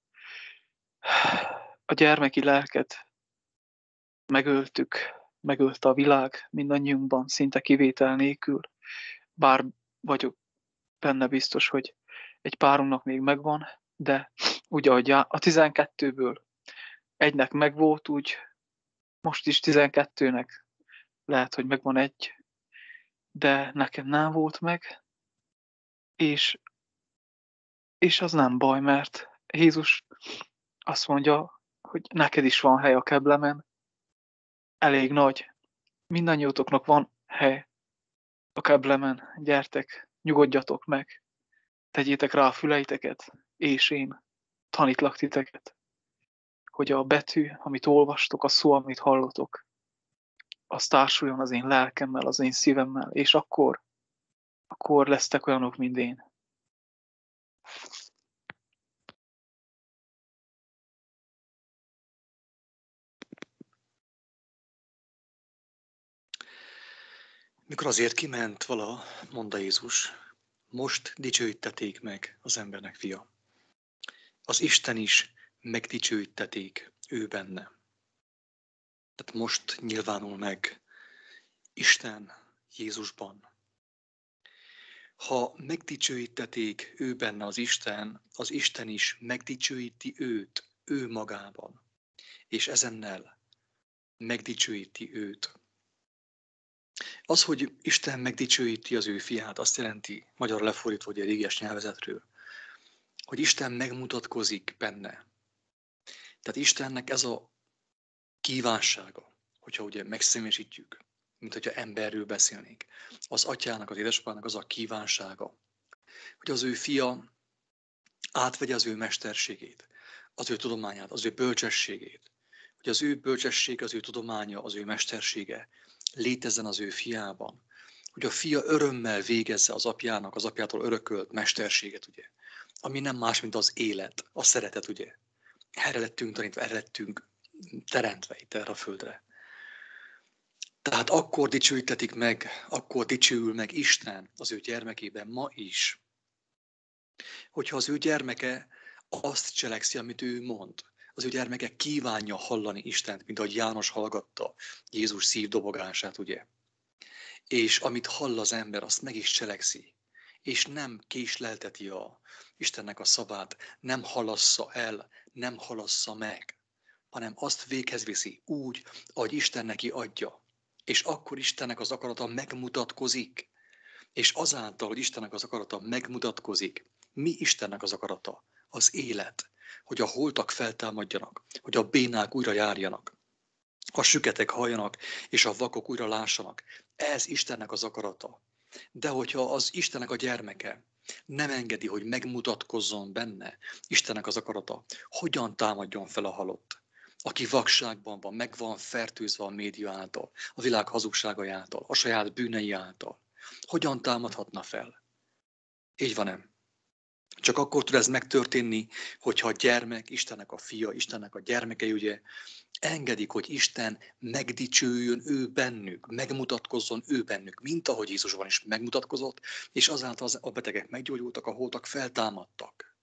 a gyermeki lelket megöltük, megölte a világ mindannyiunkban, szinte kivétel nélkül. Bár vagyok benne biztos, hogy egy párunknak még megvan, de úgy, ahogy a 12-ből egynek megvolt, úgy most is 12-nek lehet, hogy megvan egy, de nekem nem volt meg, és az nem baj, mert Jézus azt mondja, hogy neked is van hely a keblemen, elég nagy. Mindannyiótoknak van hely a keblemen, gyertek, nyugodjatok meg, tegyétek rá a füleiteket, és én tanítlak titeket, hogy a betű, amit olvastok, a szó, amit hallotok, az társuljon az én lelkemmel, az én szívemmel, és akkor lesztek olyanok, mint én.
Mikor azért kiment vala, mondta Jézus, most dicsőítették meg az embernek fia. Az Isten is megdicsőítették ő benne. Tehát most nyilvánul meg Isten Jézusban. Ha megdicsőítették ő benne az Isten is megdicsőíti őt, ő magában. És ezennel megdicsőíti őt. Az, hogy Isten megdicsőíti az ő fiát, azt jelenti, magyar lefordítva, hogy a réges nyelvezetről, hogy Isten megmutatkozik benne. Tehát Istennek ez a kívánsága, hogyha ugye megszemélyesítjük, mint hogyha emberről beszélnénk. Az atyának, az édesapának az a kívánsága, hogy az ő fia átvegye az ő mesterségét, az ő tudományát, az ő bölcsességét, hogy az ő bölcsesség, az ő tudománya, az ő mestersége létezzen az ő fiában, hogy a fia örömmel végezze az apjának, az apjától örökölt mesterséget, ugye, ami nem más, mint az élet, a szeretet, ugye. Erre lettünk tanítva, erre lettünk teremtve itt erre a földre. Tehát akkor dicsőítetik meg, akkor dicsőül meg Isten az ő gyermekében ma is. Hogyha az ő gyermeke azt cselekszi, amit ő mond, az ő gyermeke kívánja hallani Istent, mint ahogy János hallgatta Jézus szívdobogását, ugye. És amit hall az ember, azt meg is cselekszi. És nem késlelteti Istennek a szavát, nem halassza el, nem halassza meg, hanem azt véghez viszi úgy, ahogy Isten neki adja. És akkor Istennek az akarata megmutatkozik. És azáltal, hogy Istennek az akarata megmutatkozik, mi Istennek az akarata? Az élet. Hogy a holtak feltámadjanak, hogy a bénák újra járjanak, a süketek halljanak, és a vakok újra lássanak. Ez Istennek az akarata. De hogyha az Istennek a gyermeke nem engedi, hogy megmutatkozzon benne Istennek az akarata, hogyan támadjon fel a halott? Aki vakságban van, meg van fertőzve a média által, a világ hazugságai által, a saját bűnei által. Hogyan támadhatna fel? Így van-e? Csak akkor tud ez megtörténni, hogyha a gyermek, Istennek a fia, Istennek a gyermekei, ugye, engedik, hogy Isten megdicsőjön ő bennük, megmutatkozzon ő bennük, mint ahogy Jézusban is megmutatkozott, és azáltal a betegek meggyógyultak, a holtak feltámadtak.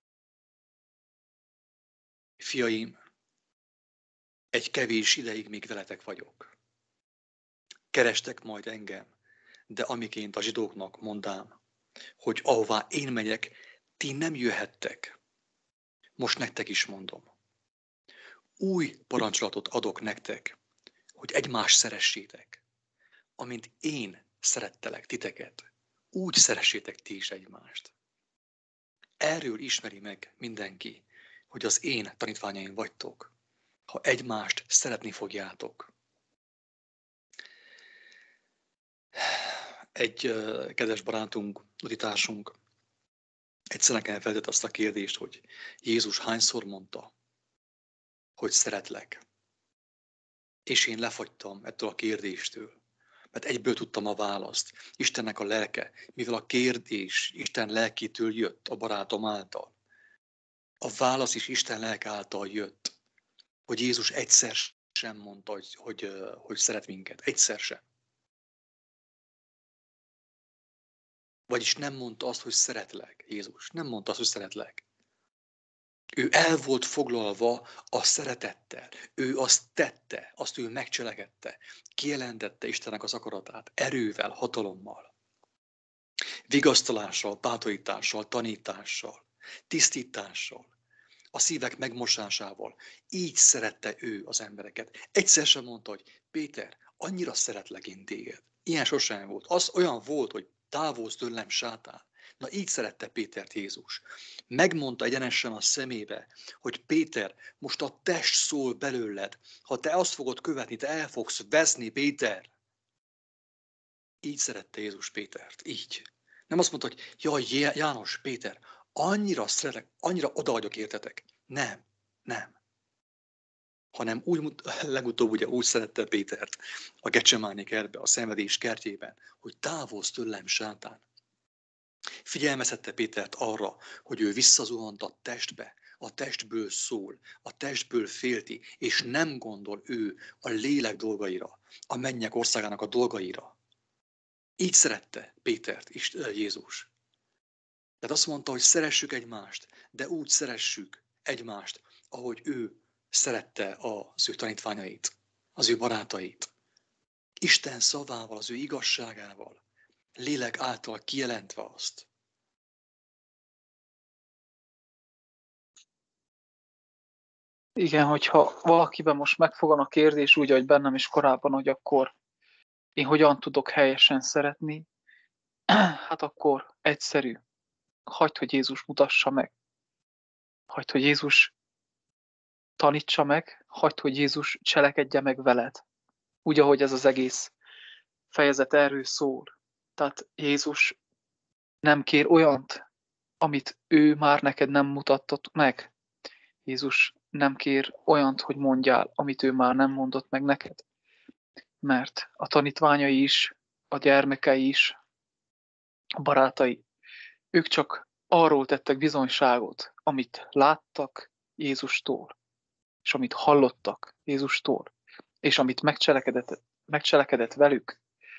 Fiaim, egy kevés ideig még veletek vagyok. Kerestek majd engem, de amiként a zsidóknak mondám, hogy ahová én megyek, ti nem jöhettek. Most nektek is mondom. Új parancsolatot adok nektek, hogy egymást szeressétek. Amint én szerettelek titeket, úgy szeressétek ti is egymást. Erről ismeri meg mindenki, hogy az én tanítványaim vagytok, ha egymást szeretni fogjátok. Egy kedves barátunk, utitársunk egyszer nekem feltett azt a kérdést, hogy Jézus hányszor mondta, hogy szeretlek. És én lefagytam ettől a kérdéstől. mert egyből tudtam a választ. Istennek a lelke, mivel a kérdés Isten lelkétől jött, a barátom által. A válasz is Isten lelke által jött, hogy Jézus egyszer sem mondta, hogy szeret minket. Egyszer sem. Vagyis nem mondta azt, hogy szeretlek, Jézus. Nem mondta azt, hogy szeretlek. Ő el volt foglalva a szeretettel. Ő azt tette, azt ő megcselekedte. Kijelentette Istennek az akaratát erővel, hatalommal. Vigasztalással, bátorítással, tanítással, tisztítással, a szívek megmosásával. Így szerette ő az embereket. Egyszer sem mondta, hogy Péter, annyira szeretlek én téged. Ilyen sosem volt. Az olyan volt, hogy távozz tőlem, sátán. Na így szerette Pétert Jézus. Megmondta egyenesen a szemébe, hogy Péter, most a test szól belőled. Ha te azt fogod követni, te el fogsz veszni, Péter. Így szerette Jézus Pétert. Így. Nem azt mondta, hogy jaj, János, Péter, annyira szeretek, annyira oda vagyok értetek. Nem, nem. Hanem legutóbb ugye úgy szerette Pétert a Gecsemáni kertbe, a szenvedés kertjében, hogy távozz tőlem, sátán. Figyelmeztette Pétert arra, hogy ő visszazuhant a testbe, a testből szól, a testből félti, és nem gondol ő a lélek dolgaira, a mennyek országának a dolgaira. Így szerette Pétert is Jézus. Tehát azt mondta, hogy szeressük egymást, de úgy szeressük egymást, ahogy ő szerette az ő tanítványait, az ő barátait. Isten szavával, az ő igazságával, lélek által kijelentve azt.
Igen, hogyha valakiben most megfogan a kérdés úgy, ahogy bennem is korábban, hogy akkor én hogyan tudok helyesen szeretni, hát akkor egyszerű. Hagyd, hogy Jézus mutassa meg. Hagyd, hogy Jézus tanítsa meg, hagyd, hogy Jézus cselekedje meg veled. Úgy, ahogy ez az egész fejezet erről szól. Tehát Jézus nem kér olyant, amit ő már neked nem mutatott meg. Jézus nem kér olyant, hogy mondjál, amit ő már nem mondott meg neked. Mert a tanítványai is, a gyermekei is, a barátai, ők csak arról tettek bizonyságot, amit láttak Jézustól, és amit hallottak Jézustól, és amit megcselekedett velük.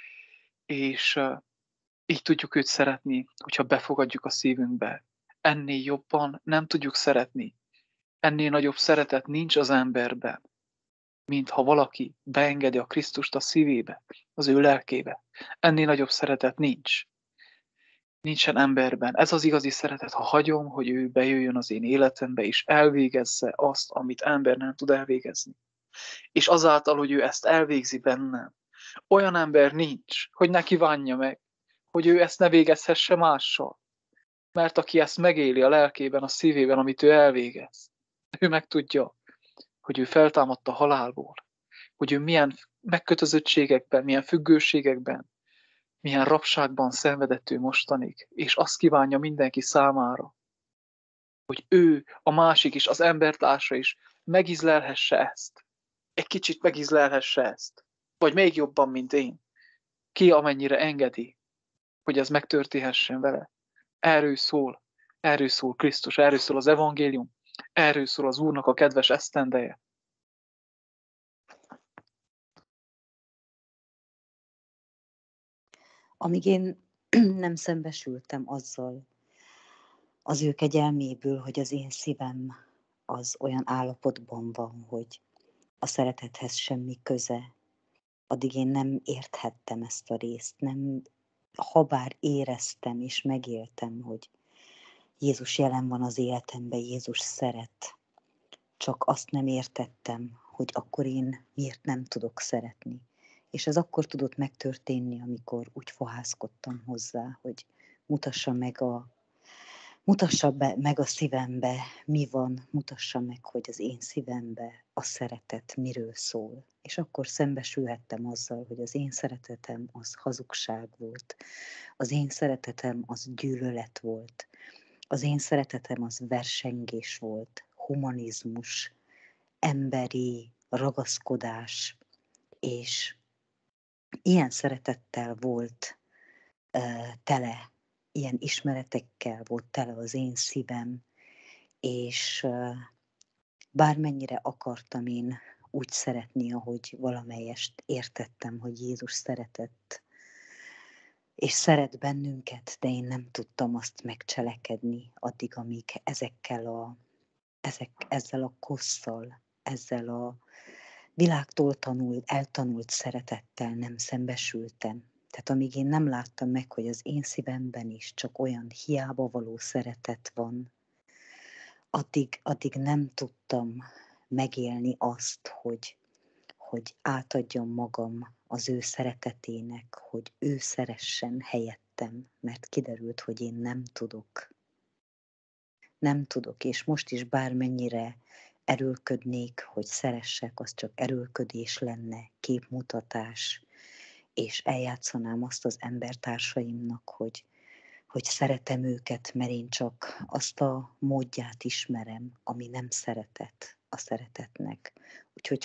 És így tudjuk őt szeretni, hogyha befogadjuk a szívünkbe. Ennél jobban nem tudjuk szeretni. Ennél nagyobb szeretet nincs az emberben, mint ha valaki beengedi a Krisztust a szívébe, az ő lelkébe. Ennél nagyobb szeretet nincs. Nincsen emberben. Ez az igazi szeretet, ha hagyom, hogy ő bejöjjön az én életembe, és elvégezze azt, amit ember nem tud elvégezni. És azáltal, hogy ő ezt elvégzi bennem, olyan ember nincs, hogy ne kívánja meg, hogy ő ezt ne végezhesse mással. Mert aki ezt megéli a lelkében, a szívében, amit ő elvégez, ő megtudja, hogy ő feltámadt a halálból, hogy ő milyen megkötözöttségekben, milyen függőségekben, milyen rabságban szenvedett ő mostanig, és azt kívánja mindenki számára, hogy ő, a másik is, az embertársa is megízlelhesse ezt. Egy kicsit megízlelhesse ezt. Vagy még jobban, mint én. Ki amennyire engedi, hogy ez megtörténhessen vele. Erről szól Krisztus, erről szól az evangélium, erről szól az Úrnak a kedves esztendeje.
Amíg én nem szembesültem azzal az ő kegyelméből, hogy az én szívem az olyan állapotban van, hogy a szeretethez semmi köze, addig én nem érthettem ezt a részt, nem, habár éreztem és megéltem, hogy Jézus jelen van az életemben, Jézus szeret, csak azt nem értettem, hogy akkor én miért nem tudok szeretni. És ez akkor tudott megtörténni, amikor úgy fohászkodtam hozzá, hogy mutassa meg a szívembe, mi van, mutassa meg, hogy az én szívembe a szeretet miről szól. És akkor szembesülhettem azzal, hogy az én szeretetem az hazugság volt, az én szeretetem az gyűlölet volt, az én szeretetem az versengés volt, humanizmus, emberi ragaszkodás, és ilyen szeretettel volt tele, ilyen ismeretekkel volt tele az én szívem, és bármennyire akartam én úgy szeretni, ahogy valamelyest értettem, hogy Jézus szeretett, és szeret bennünket, de én nem tudtam azt megcselekedni addig, amíg ezzel a kosszal, ezzel a világtól eltanult szeretettel nem szembesültem. Tehát amíg én nem láttam meg, hogy az én szívemben is csak olyan hiába való szeretet van, addig nem tudtam megélni azt, hogy átadjam magam az ő szeretetének, hogy ő szeressen helyettem, mert kiderült, hogy én nem tudok. Nem tudok, és most is bármennyire erőlködnék, hogy szeressek, az csak erőlködés lenne, képmutatás, és eljátszanám azt az embertársaimnak, hogy szeretem őket, mert én csak azt a módját ismerem, ami nem szeretet a szeretetnek. Úgyhogy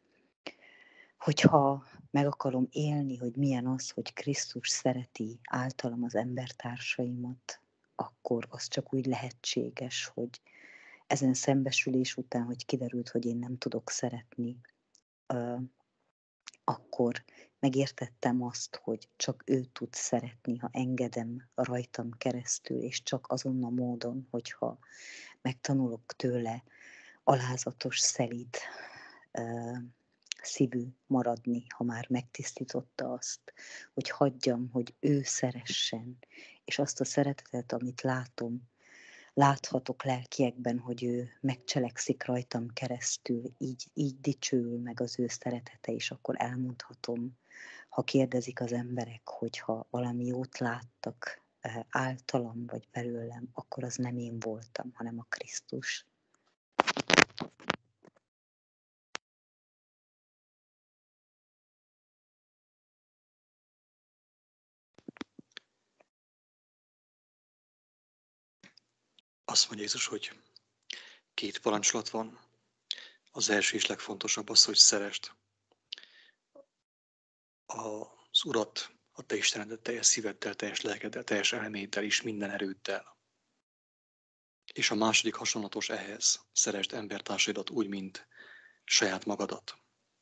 hogyha meg akarom élni, hogy milyen az, hogy Krisztus szereti általam az embertársaimat, akkor az csak úgy lehetséges, hogy ezen szembesülés után, hogy kiderült, hogy én nem tudok szeretni, akkor megértettem azt, hogy csak ő tud szeretni, ha engedem rajtam keresztül, és csak azon a módon, hogyha megtanulok tőle alázatos, szelíd szívű maradni, ha már megtisztította azt, hogy hagyjam, hogy ő szeressen, és azt a szeretetet, amit láthatok lelkiekben, hogy ő megcselekszik rajtam keresztül, így dicsőül meg az ő szeretete, és akkor elmondhatom, ha kérdezik az emberek, hogyha valami jót láttak általam vagy belőlem, akkor az nem én voltam, hanem a Krisztus.
Azt mondja Jézus, hogy 2 parancsolat van. Az első és legfontosabb az, hogy szeresd az Urat, a te Istenedet teljes szíveddel, teljes lelkeddel, teljes elméddel és minden erőddel. És a második hasonlatos ehhez, szeresd embertársaidat úgy, mint saját magadat.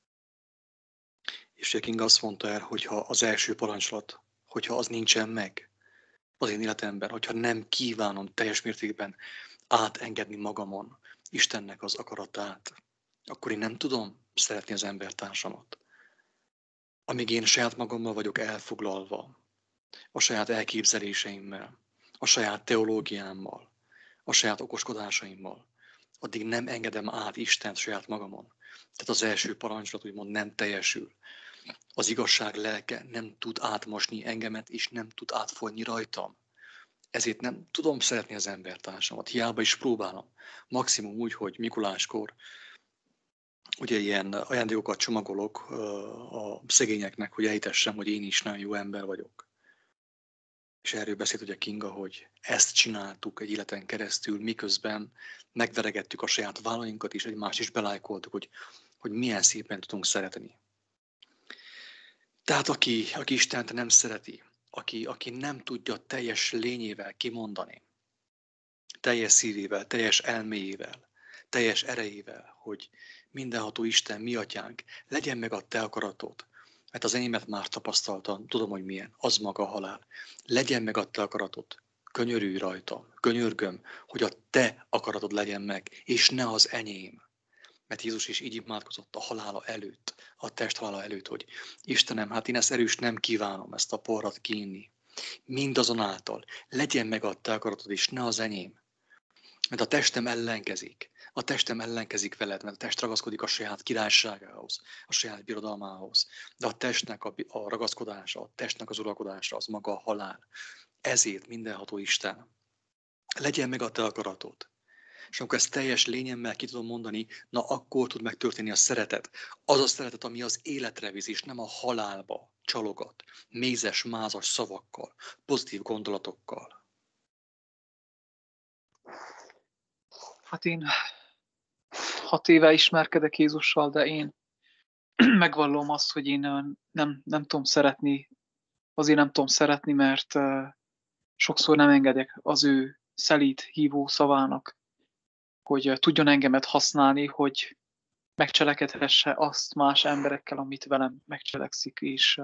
És King azt mondta el, hogyha az első parancsolat, hogyha az nincsen meg az én életemben, hogyha nem kívánom teljes mértékben átengedni magamon Istennek az akaratát, akkor én nem tudom szeretni az embertársamat. Amíg én saját magammal vagyok elfoglalva, a saját elképzeléseimmel, a saját teológiámmal, a saját okoskodásaimmal, addig nem engedem át Istent saját magamon. Tehát az első parancsolat úgymond nem teljesül. Az igazság lelke nem tud átmosni engemet, és nem tud átfolyni rajtam. Ezért nem tudom szeretni az embertársamat. Hiába is próbálom. Maximum úgy, hogy Mikuláskor ugye ilyen ajándékokat csomagolok a szegényeknek, hogy elhitessem, hogy én is nagyon jó ember vagyok. És erről beszélt ugye Kinga, hogy ezt csináltuk egy életen keresztül, miközben megveregettük a saját vállainkat, és egymást is belájkoltuk, hogy milyen szépen tudunk szeretni. Tehát aki Istent nem szereti, aki nem tudja teljes lényével kimondani, teljes szívével, teljes elméjével, teljes erejével, hogy mindenható Isten, mi atyánk, legyen meg a te akaratod, mert az enyémet már tapasztaltam, tudom, hogy milyen, az maga a halál. Legyen meg a te akaratod, könyörülj rajtam, könyörgöm, hogy a te akaratod legyen meg, és ne az enyém. Mert Jézus is így imádkozott a halála előtt, a test halála előtt, hogy Istenem, hát én ezt erős nem kívánom, ezt a porrat kínni. Mindazonáltal legyen meg a te akaratod, és ne az enyém. Mert a testem ellenkezik. A testem ellenkezik veled, mert a test ragaszkodik a saját királyságához, a saját birodalmához. De a testnek a ragaszkodása, a testnek az uralkodása, az maga a halál. Ezért mindenható Isten, legyen meg a te akaratod. És amikor ezt teljes lényemmel ki tudom mondani, na akkor tud megtörténni a szeretet. Az a szeretet, ami az életre visz, és nem a halálba csalogat. Mézes, mázas szavakkal, pozitív gondolatokkal.
Hát én 6 éve ismerkedek Jézussal, de én megvallom azt, hogy én nem tudom szeretni, azért nem tudom szeretni, mert sokszor nem engedek az ő szelíd hívó szavának, hogy tudjon engemet használni, hogy megcselekedhesse azt más emberekkel, amit velem megcselekszik, és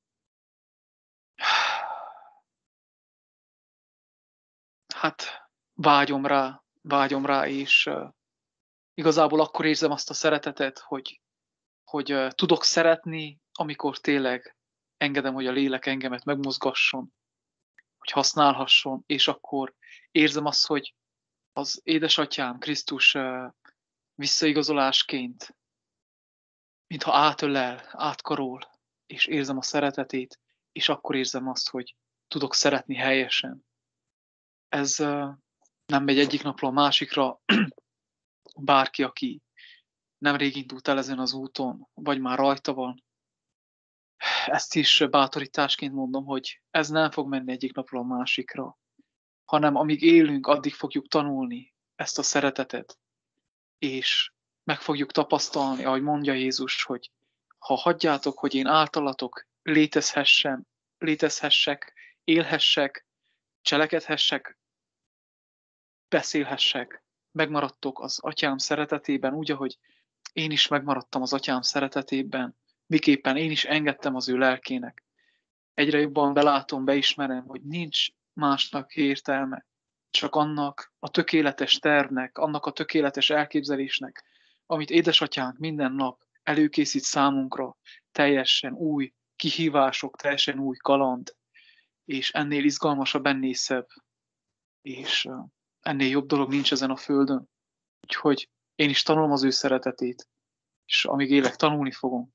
hát vágyom rá, és igazából akkor érzem azt a szeretetet, hogy tudok szeretni, amikor tényleg engedem, hogy a lélek engemet megmozgasson, hogy használhasson, és akkor érzem azt, hogy az édesatyám Krisztus visszaigazolásként, mintha átölel, átkarol, és érzem a szeretetét, és akkor érzem azt, hogy tudok szeretni helyesen. Ez nem megy egyik napról a másikra. Bárki, aki nemrég indult el ezen az úton, vagy már rajta van, ezt is bátorításként mondom, hogy ez nem fog menni egyik napról a másikra, hanem amíg élünk, addig fogjuk tanulni ezt a szeretetet, és meg fogjuk tapasztalni, ahogy mondja Jézus, hogy ha hagyjátok, hogy én általatok létezhessek, élhessek, cselekedhessek, beszélhessek, megmaradtok az atyám szeretetében, úgy, ahogy én is megmaradtam az atyám szeretetében, miképpen én is engedtem az ő lelkének. Egyre jobban belátom, beismerem, hogy nincs másnak értelme, csak annak a tökéletes tervnek, annak a tökéletes elképzelésnek, amit édesatyánk minden nap előkészít számunkra, teljesen új kihívások, teljesen új kaland, és ennél izgalmasabb, ennél szebb, és ennél jobb dolog nincs ezen a földön. Úgyhogy én is tanulom az ő szeretetét, és amíg élek, tanulni fogom.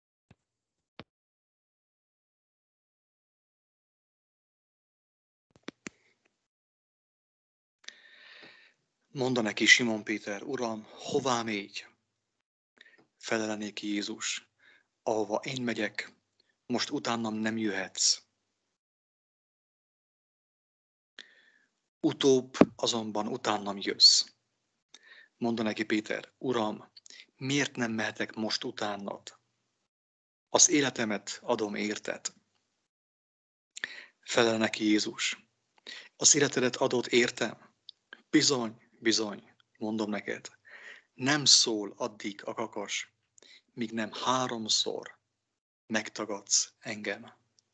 Mondta neki Simon Péter, Uram, hová mégy? Felele néki Jézus, ahova én megyek, most utánam nem jöhetsz. Utóbb azonban utánam jössz. Mondta neki Péter, Uram, miért nem mehetek most utánad? Az életemet adom érted. Felel neki Jézus, az életedet adott értem? Bizony, bizony, mondom neked, nem szól addig a kakas, míg nem 3-szor megtagadsz engem.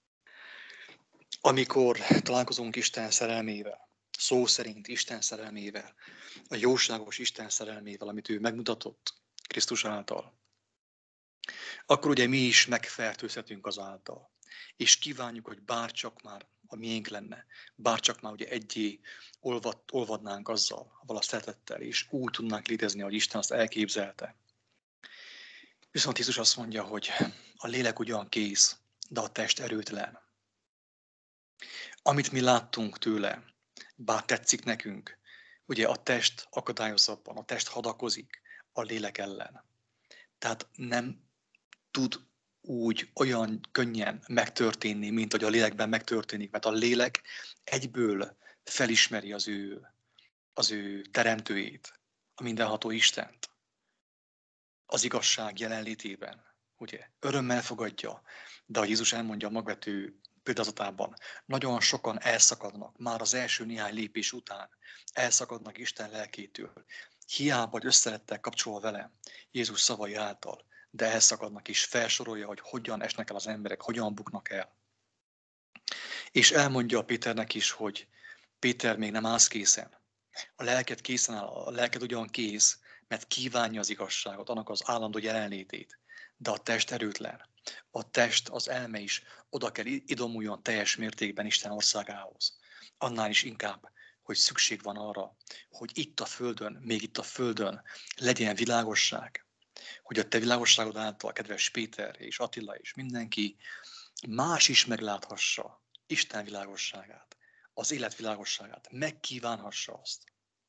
Amikor találkozunk Isten szerelmével, szó szerint Isten szerelmével, a jóságos Isten szerelmével, amit ő megmutatott Krisztus által, akkor ugye mi is megfertőzhetünk azáltal, és kívánjuk, hogy bárcsak már a miénk lenne, bárcsak már ugye egyé olvadnánk azzal, avval a szeretettel, és úgy tudnánk létezni, ahogy Isten azt elképzelte. Viszont Jézus azt mondja, hogy a lélek ugyan kész, de a test erőtlen. Amit mi láttunk tőle, bár tetszik nekünk, ugye a test akadályoz abban, a test hadakozik a lélek ellen. Tehát nem tud úgy olyan könnyen megtörténni, mint hogy a lélekben megtörténik, mert a lélek egyből felismeri az ő teremtőjét, a mindenható Istent, az igazság jelenlétében, ugye, örömmel fogadja, de a Jézus elmondja a magvető példázatában, nagyon sokan elszakadnak, már az első néhány lépés után elszakadnak Isten lelkétől, hiába, hogy összelettek kapcsolva vele, Jézus szavai által, de elszakadnak és felsorolja, hogy hogyan esnek el az emberek, hogyan buknak el. És elmondja a Péternek is, hogy Péter még nem állsz készen. A lelked készen áll, a lelked ugyan kész, mert kívánja az igazságot, annak az állandó jelenlétét, de a test erőtlen. A test, az elme is oda kell idomuljon teljes mértékben Isten országához. Annál is inkább, hogy szükség van arra, hogy itt a Földön, még itt a Földön legyen világosság, hogy a te világosságod által, kedves Péter és Attila és mindenki más is megláthassa Isten világosságát, az élet világosságát, megkívánhassa azt.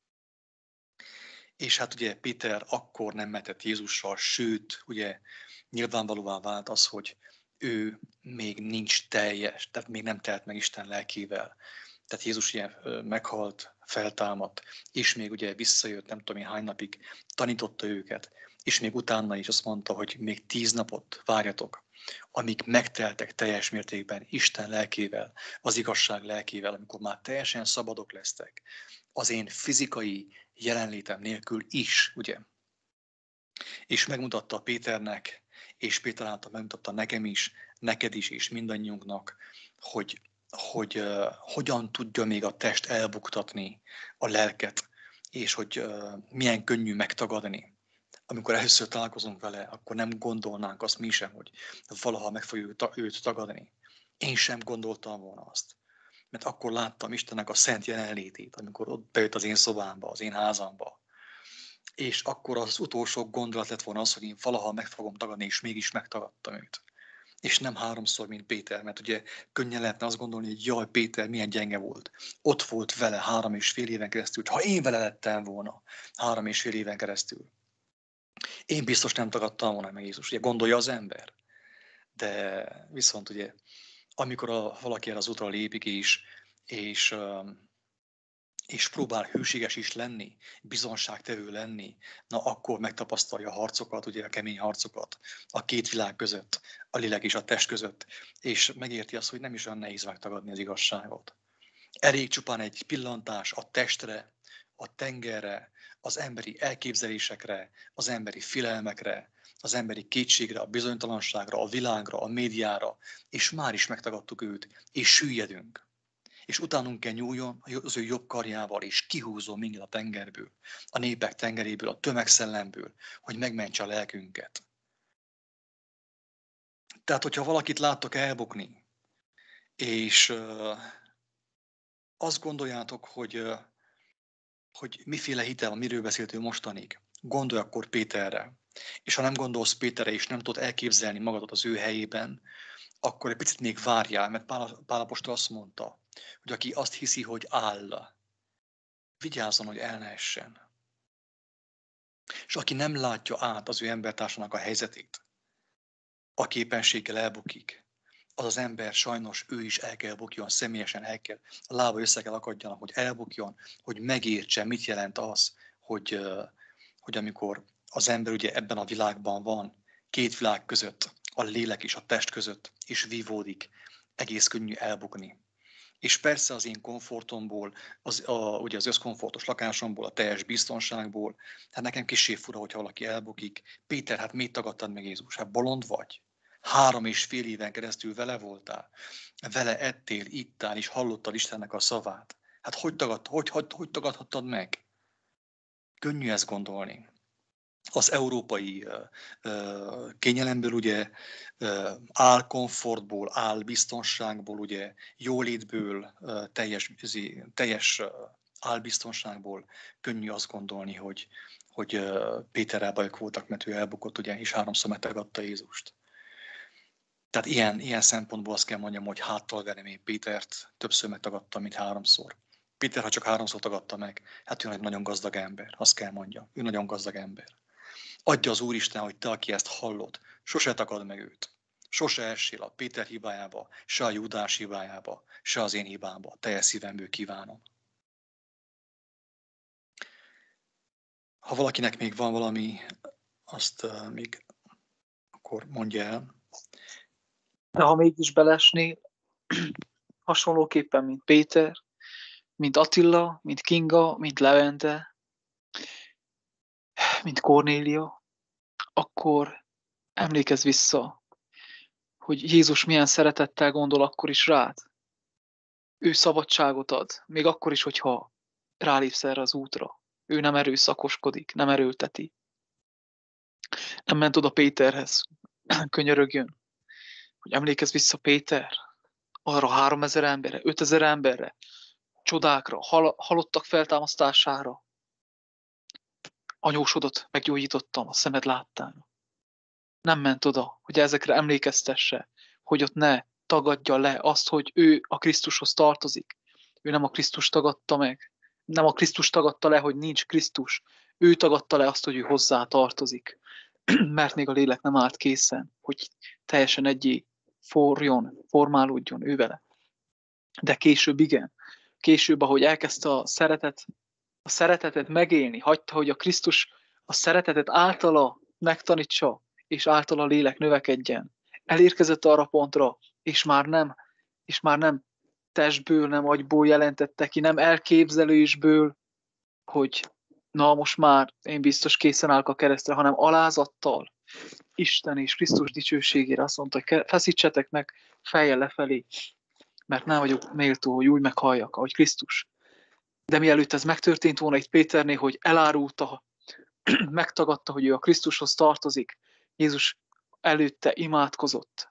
És hát ugye Péter akkor nem mehetett Jézussal, sőt, ugye nyilvánvalóvá vált az, hogy ő még nincs teljes, tehát még nem telt meg Isten lelkével. Tehát Jézus ugye meghalt, feltámadt, és még ugye visszajött, nem tudom én hány napig, tanította őket, és még utána is azt mondta, hogy még 10 napot várjatok, amíg megteltek teljes mértékben Isten lelkével, az igazság lelkével, amikor már teljesen szabadok lesztek, az én fizikai jelenlétem nélkül is, ugye? És megmutatta Péternek, és Péter által megmutatta nekem is, neked is, és mindannyiunknak, hogy hogyan tudja még a test elbuktatni a lelket, és hogy milyen könnyű megtagadni. Amikor először találkozunk vele, akkor nem gondolnánk azt mi sem, hogy valaha meg fogjuk őt tagadni. Én sem gondoltam volna azt. Mert akkor láttam Istennek a szent jelenlétét, amikor ott bejött az én szobámba, az én házamba. És akkor az utolsó gondolat lett volna az, hogy én valaha meg fogom tagadni, és mégis megtagadtam őt. És nem 3-szor, mint Péter, mert ugye könnyen lehetne azt gondolni, hogy jaj, Péter milyen gyenge volt. Ott volt vele 3,5 éven keresztül. Ha én vele lettem volna 3,5 éven keresztül, én biztos nem tagadtam volna meg Jézus. Ugye gondolja az ember. De viszont ugye, amikor valaki erre az útra lépik és próbál hűséges is lenni, bizonságtevő lenni, na akkor megtapasztalja a harcokat, ugye a kemény harcokat, a két világ között, a lélek és a test között, és megérti azt, hogy nem is olyan nehéz megtagadni az igazságot. Elég csupán egy pillantás a testre, a tengerre, az emberi elképzelésekre, az emberi félelmekre, az emberi kétségre, a bizonytalanságra, a világra, a médiára, és már is megtagadtuk őt, és süllyedünk. És utánunk kell nyúljon az ő jobb karjával, és kihúzom minket a tengerből, a népek tengeréből, a tömegszellemből, hogy megmentse a lelkünket. Tehát, hogyha valakit láttok elbukni, és azt gondoljátok, hogy miféle hitel van, miről beszéltünk mostanig, gondolj akkor Péterre. És ha nem gondolsz Péterre, és nem tudod elképzelni magadat az ő helyében, akkor egy picit még várjál, mert Pál apostol azt mondta, hogy aki azt hiszi, hogy áll, vigyázzon, hogy el ne essen. És aki nem látja át az ő embertársának a helyzetét, a képességgel elbukik, az az ember sajnos ő is el kell bukjon, személyesen el kell, a lába össze kell akadjanak, hogy elbukjon, hogy megértse, mit jelent az, hogy amikor az ember ugye ebben a világban van, két világ között, a lélek és a test között, és vívódik, egész könnyű elbukni. És persze az én komfortomból, ugye az összkomfortos lakásomból, a teljes biztonságból, hát nekem kissé fura, hogyha valaki elbukik. Péter, hát miért tagadtad meg Jézus? Hát bolond vagy? 3,5 éven keresztül vele voltál, vele ettél, ittál, és hallottad Istennek a szavát. Hát hogy tagadhattad meg? Könnyű ezt gondolni. Az európai kényelemből, ugye, álkomfortból, álbiztonságból, ugye, jólétből, teljes álbiztonságból könnyű azt gondolni, hogy Péterrel bajok voltak, mert ő elbukott, ugye, és 3-szor megtagadta Jézust. Tehát ilyen szempontból azt kell mondjam, hogy háttal verem én Pétert, többször megtagadta, mint 3-szor. Péter, ha csak 3-szor tagadta meg, hát ő egy nagyon gazdag ember, azt kell mondjam, ő nagyon gazdag ember. Adja az Úristen, hogy te, aki ezt hallod, sose takad meg őt. Sose essél a Péter hibájába, se a Júdás hibájába, se az én hibámba. Teljes szívemből kívánom. Ha valakinek még van valami, azt még akkor mondja el.
De ha mégis belesnél, hasonlóképpen, mint Péter, mint Attila, mint Kinga, mint Levente, mint Kornélia, akkor emlékezz vissza, hogy Jézus milyen szeretettel gondol akkor is rád. Ő szabadságot ad, még akkor is, hogyha rálépsz erre az útra. Ő nem erőszakoskodik, nem erőlteti. Nem ment oda Péterhez, könyörögjön, hogy emlékezz vissza Péter, arra 3000 emberre, 5000 emberre, csodákra, halottak feltámasztására. Anyósodat meggyógyítottam, a szemed láttára. Nem ment oda, hogy ezekre emlékeztesse, hogy ott ne tagadja le azt, hogy ő a Krisztushoz tartozik. Ő nem a Krisztus tagadta meg. Nem a Krisztus tagadta le, hogy nincs Krisztus. Ő tagadta le azt, hogy ő hozzá tartozik. Mert még a lélek nem állt készen, hogy teljesen egyé formálódjon ő vele. De később igen. Később, ahogy elkezdte a szeretetet megélni, hagyta, hogy a Krisztus a szeretetet általa megtanítsa, és általa a lélek növekedjen. Elérkezett arra pontra, és már nem testből, nem agyból jelentette ki, nem elképzelésből, hogy na most már én biztos készen állok a keresztre, hanem alázattal, Isten és Krisztus dicsőségére azt mondta, hogy feszítsetek meg fejjel lefelé, mert nem vagyok méltó, hogy úgy meghalljak, ahogy Krisztus. De mielőtt ez megtörtént volna itt Péternél, hogy elárulta, megtagadta, hogy ő a Krisztushoz tartozik, Jézus előtte imádkozott.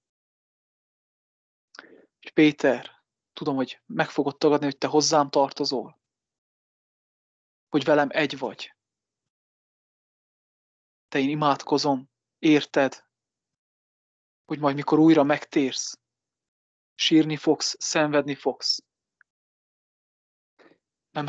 És Péter, tudom, hogy meg fogod tagadni, hogy te hozzám tartozol, hogy velem egy vagy. De én imádkozom, érted, hogy majd mikor újra megtérsz, sírni fogsz, szenvedni fogsz. Mert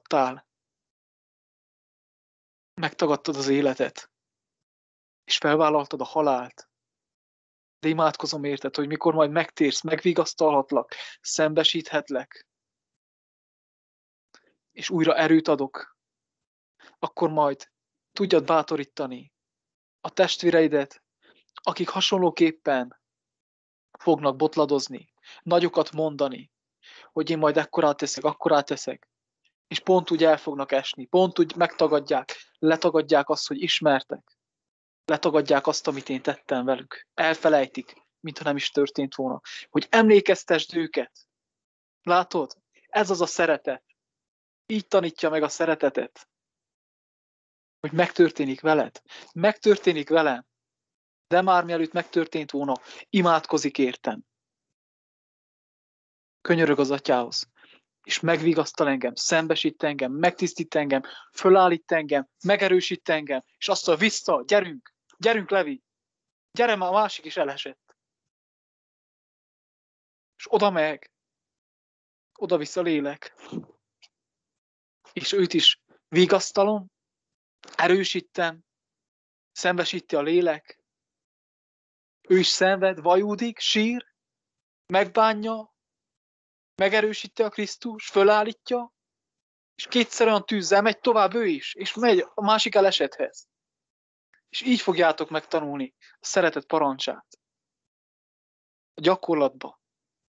megtagadtad az életet, és felvállaltad a halált. De imádkozom érted, hogy mikor majd megtérsz, megvigasztalhatlak, szembesíthetlek, és újra erőt adok, akkor majd tudjad bátorítani a testvéreidet, akik hasonlóképpen fognak botladozni, nagyokat mondani, hogy én majd akkorát teszek, és pont úgy el fognak esni, pont úgy megtagadják, letagadják azt, hogy ismertek, letagadják azt, amit én tettem velük, elfelejtik, mintha nem is történt volna, hogy emlékeztesd őket. Látod? Ez az a szeretet. Így tanítja meg a szeretetet, hogy megtörténik veled, megtörténik velem, de már mielőtt megtörtént volna, imádkozik értem. Könyörög az atyához, és megvigasztal engem, szembesít engem, megtisztít engem, fölállít engem, megerősít engem, és azt mondja, vissza, gyerünk Levi, gyere, már a másik is elesett. És oda visz a lélek, és őt is vigasztalom, erősítem, szembesíti a lélek, ő is szenved, vajúdik, sír, megbánja, megerősíti a Krisztus, fölállítja, és kétszer olyan tűzzel megy tovább ő is, és megy a másik elesethez. És így fogjátok megtanulni a szeretet parancsát. A gyakorlatba.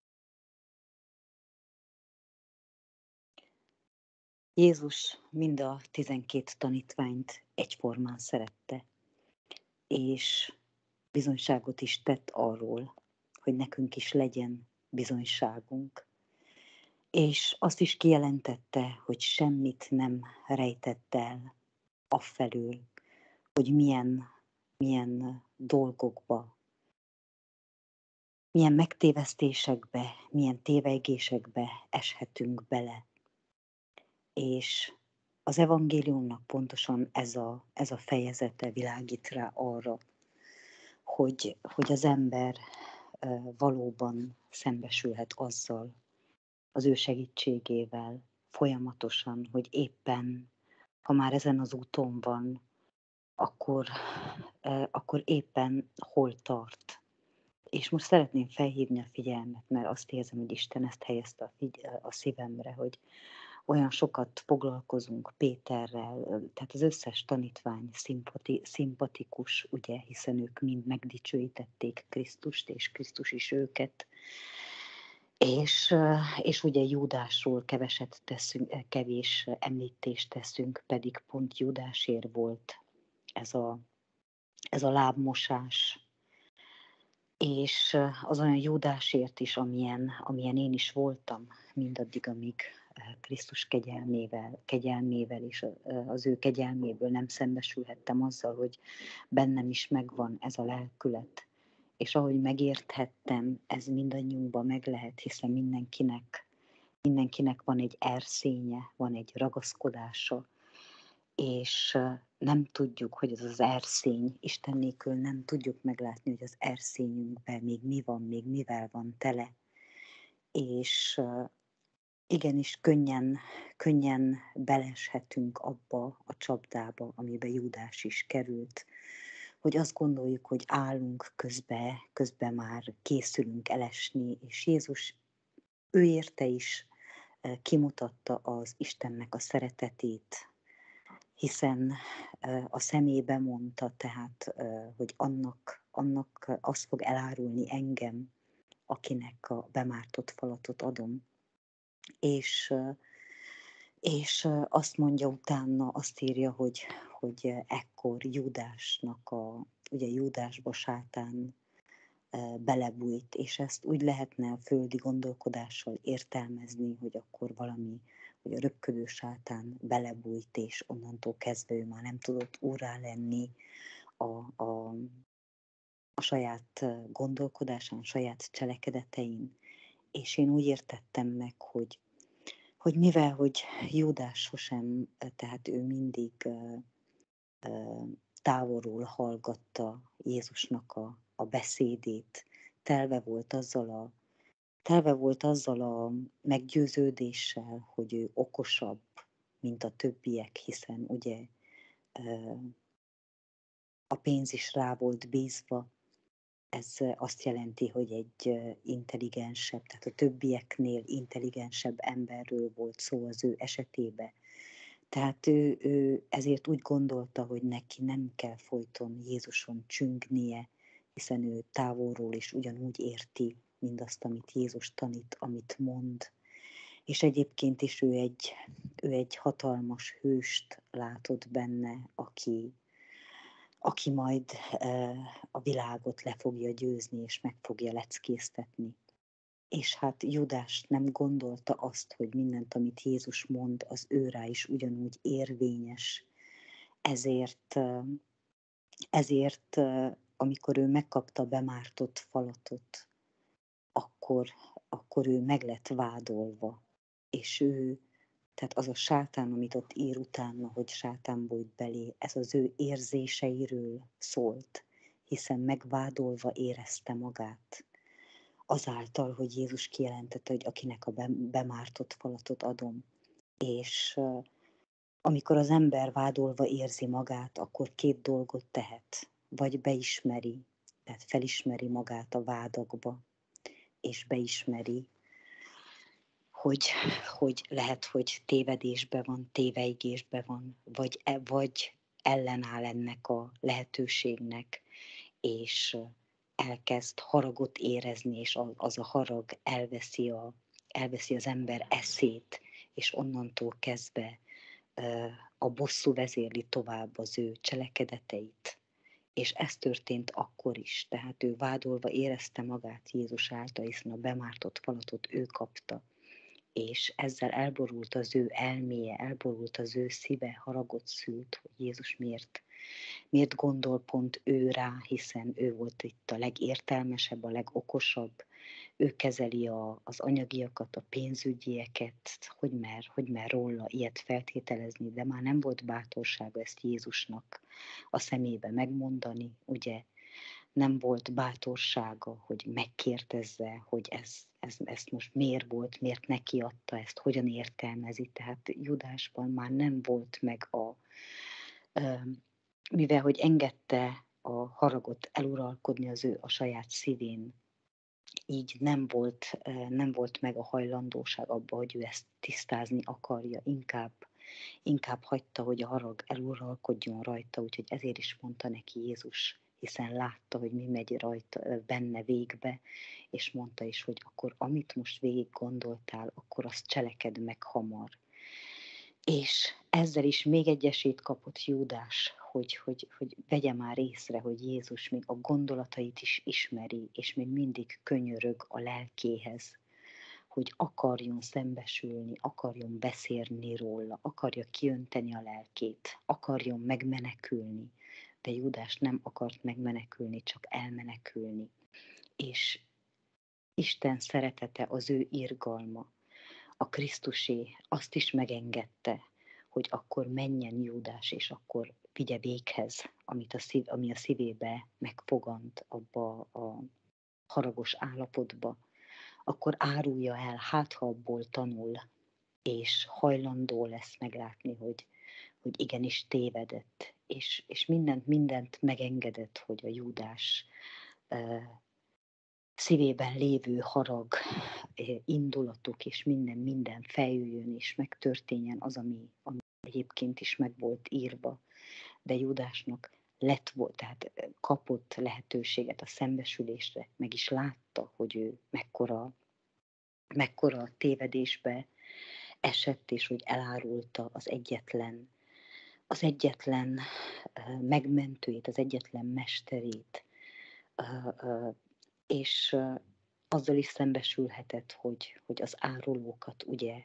Jézus mind a 12 tanítványt egyformán szerette, és bizonyságot is tett arról, hogy nekünk is legyen bizonyságunk. És azt is kijelentette, hogy semmit nem rejtett el afelől, hogy milyen dolgokba, milyen megtévesztésekbe, milyen tévegésekbe eshetünk bele. És az evangéliumnak pontosan ez a fejezete világít rá arra, hogy az ember valóban szembesülhet azzal, az ő segítségével folyamatosan, hogy éppen, ha már ezen az úton van, akkor éppen hol tart. És most szeretném felhívni a figyelmet, mert azt érzem, hogy Isten ezt helyezte a szívemre, hogy olyan sokat foglalkozunk Péterrel, tehát az összes tanítvány szimpatikus, ugye, hiszen ők mind megdicsőítették Krisztust, és Krisztus is őket. És ugye Júdásról kevés említést teszünk, pedig pont Júdásért volt ez a lábmosás, és az olyan Júdásért is, amilyen én is voltam, mindaddig, amíg Krisztus kegyelmével és az ő kegyelméből nem szembesülhettem azzal, hogy bennem is megvan ez a lelkület. És ahogy megérthettem, ez mindannyiunkban meg lehet, hiszen mindenkinek van egy erszénye, van egy ragaszkodása, és nem tudjuk, hogy ez az erszény, Isten nélkül nem tudjuk meglátni, hogy az erszényünkben még mi van, még mivel van tele. És igenis könnyen beleshetünk abba a csapdába, amibe Júdás is került, hogy azt gondoljuk, hogy állunk közben már készülünk elesni, és Jézus ő érte is kimutatta az Istennek a szeretetét, hiszen a szemébe mondta, tehát, hogy annak azt fog elárulni engem, akinek a bemártott falatot adom. És azt mondja utána, azt írja, hogy ekkor Júdásnak ugye Júdásba sátán belebújt, és ezt úgy lehetne a földi gondolkodással értelmezni, hogy akkor valami, hogy a röpködő sátán belebújt, és onnantól kezdve ő már nem tudott úrrá lenni a saját gondolkodásán, saját cselekedetein. És én úgy értettem meg, hogy mivel, hogy Júdás sosem, tehát ő mindig távolról hallgatta Jézusnak a beszédét, telve volt azzal a meggyőződéssel, hogy ő okosabb, mint a többiek, hiszen ugye a pénz is rá volt bízva. Ez azt jelenti, hogy egy intelligensebb, tehát a többieknél intelligensebb emberről volt szó az ő esetében. Tehát ő ezért úgy gondolta, hogy neki nem kell folyton Jézuson csüngnie, hiszen ő távolról is ugyanúgy érti mindazt, amit Jézus tanít, amit mond. És egyébként is ő egy hatalmas hőst látott benne, aki majd a világot le fogja győzni, és meg fogja leckéztetni. És hát Júdás nem gondolta azt, hogy mindent, amit Jézus mond, az őrá is ugyanúgy érvényes. Ezért amikor ő megkapta a bemártott falatot, akkor ő meg lett vádolva. És tehát az a sátán, amit ott ír utána, hogy sátán bújt belé, ez az ő érzéseiről szólt, hiszen megvádolva érezte magát. Azáltal, hogy Jézus kijelentette, hogy akinek a bemártott falatot adom. És amikor az ember vádolva érzi magát, akkor két dolgot tehet. Vagy beismeri, tehát felismeri magát a vádakba, és beismeri, hogy lehet, hogy tévedésben van, téveigésben van, vagy ellenáll ennek a lehetőségnek, és elkezd haragot érezni, és az a harag elveszi az ember eszét, és onnantól kezdve a bosszú vezérli tovább az ő cselekedeteit. És ez történt akkor is, tehát ő vádolva érezte magát Jézus által, hiszen a bemártott falatot ő kapta, és ezzel elborult az ő elméje, elborult az ő szíve, haragot szült, hogy Jézus miért gondol pont ő rá, hiszen ő volt itt a legértelmesebb, a legokosabb, ő kezeli az anyagiakat, a pénzügyieket, hogy mer róla ilyet feltételezni, de már nem volt bátorsága ezt Jézusnak a szemébe megmondani, ugye, nem volt bátorsága, hogy megkérdezze, hogy ezt most miért volt, miért neki adta ezt, hogyan értelmezi. Tehát Judásban már nem volt meg mivel hogy engedte a haragot eluralkodni a saját szívén, így nem volt meg a hajlandóság abba, hogy ő ezt tisztázni akarja, inkább hagyta, hogy a harag eluralkodjon rajta, úgyhogy ezért is mondta neki Jézus, hiszen látta, hogy mi megy rajta benne végbe, és mondta is, hogy akkor amit most végig gondoltál, akkor azt cselekedd meg hamar. És ezzel is még egy esélyt kapott Júdás, hogy vegye már észre, hogy Jézus még a gondolatait is ismeri, és még mindig könyörög a lelkéhez, hogy akarjon szembesülni, akarjon beszélni róla, akarja kiönteni a lelkét, akarjon megmenekülni. De Júdás nem akart megmenekülni, csak elmenekülni. És Isten szeretete, az ő irgalma, a Krisztusé azt is megengedte, hogy akkor menjen Júdás, és akkor vigye véghez, ami a szívébe megfogant abba a haragos állapotba, akkor árulja el, hát ha abból tanul, és hajlandó lesz meglátni, hogy igenis tévedett, és mindent megengedett, hogy a Júdás szívében lévő harag, indulatok és minden feljöjjön, és megtörténjen az, ami egyébként is meg volt írva, de Júdásnak tehát kapott lehetőséget a szembesülésre, meg is látta, hogy ő mekkora tévedésbe esett, és hogy elárulta az egyetlen megmentőjét, az egyetlen mesterét, és azzal is szembesülhetett, hogy az árulókat ugye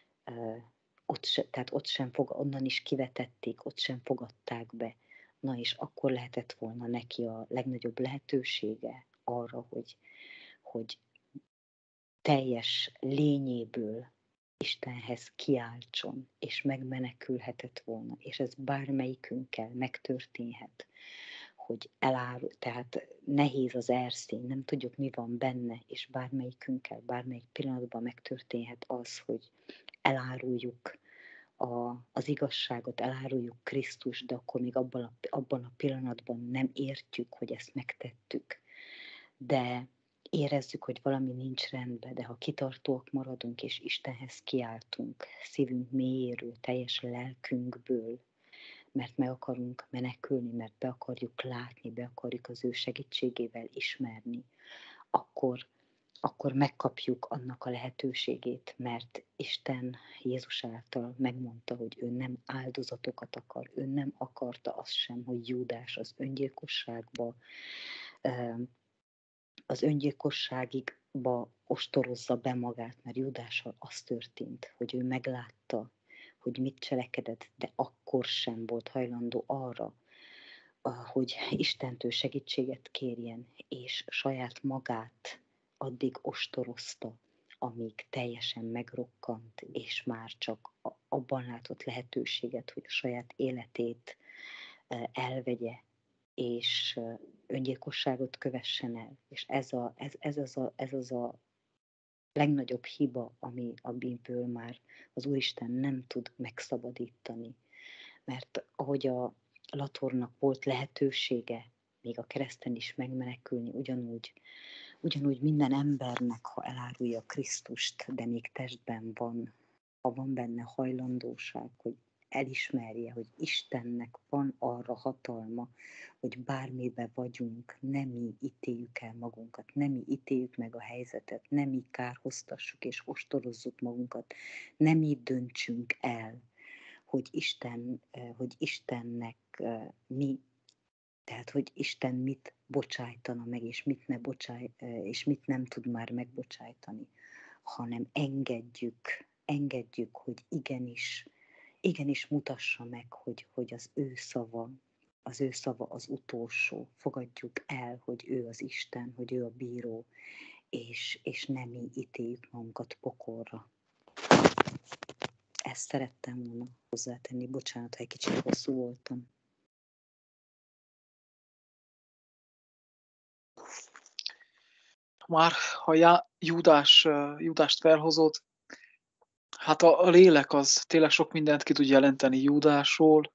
ott sem onnan is kivetették, ott sem fogadták be. Na és akkor lehetett volna neki a legnagyobb lehetősége arra, hogy teljes lényéből Istenhez kiáltson, és megmenekülhetett volna, és ez bármelyikünkkel megtörténhet, hogy tehát nehéz az erszény, nem tudjuk, mi van benne, és bármelyikünkkel, bármelyik pillanatban megtörténhet az, hogy eláruljuk az igazságot, eláruljuk Krisztust, de akkor még abban a pillanatban nem értjük, hogy ezt megtettük. De érezzük, hogy valami nincs rendben, de ha kitartóak maradunk, és Istenhez kiáltunk, szívünk mélyéről, teljes lelkünkből, mert meg akarunk menekülni, mert be akarjuk látni, be akarjuk az ő segítségével ismerni, akkor megkapjuk annak a lehetőségét, mert Isten Jézus által megmondta, hogy ő nem áldozatokat akar, ő nem akarta azt sem, hogy Júdás az öngyilkosságba ostorozza be magát, mert Júdással az történt, hogy ő meglátta, hogy mit cselekedett, de akkor sem volt hajlandó arra, hogy Istentől segítséget kérjen, és saját magát addig ostorozta, amíg teljesen megrokkant, és már csak abban látott lehetőséget, hogy a saját életét elvegye, és öngyilkosságot kövessen el. És ez az a legnagyobb hiba, amiből már az Úristen nem tud megszabadítani. Mert ahogy a Latornak volt lehetősége még a kereszten is megmenekülni, ugyanúgy minden embernek, ha elárulja Krisztust, de még testben van, ha van benne hajlandóság, hogy elismerje, hogy Istennek van arra hatalma, hogy bármibe vagyunk, nem mi ítéljük el magunkat, nem mi ítéljük meg a helyzetet, nem mi kárhoztassuk és ostorozzuk magunkat, nem mi döntsünk el, hogy Istennek mi, tehát hogy Isten mit bocsájtana meg, és mit nem tud már megbocsájtani, hanem engedjük, hogy igenis mutassa meg, hogy az ő szava az utolsó. Fogadjuk el, hogy ő az Isten, hogy ő a bíró, és nem mi ítéljük magunkat pokolra. Ezt szerettem volna hozzátenni. Bocsánat, ha egy kicsit hosszú voltam.
Már ha Júdást felhozod, hát a lélek az tényleg sok mindent ki tud jelenteni Júdásról,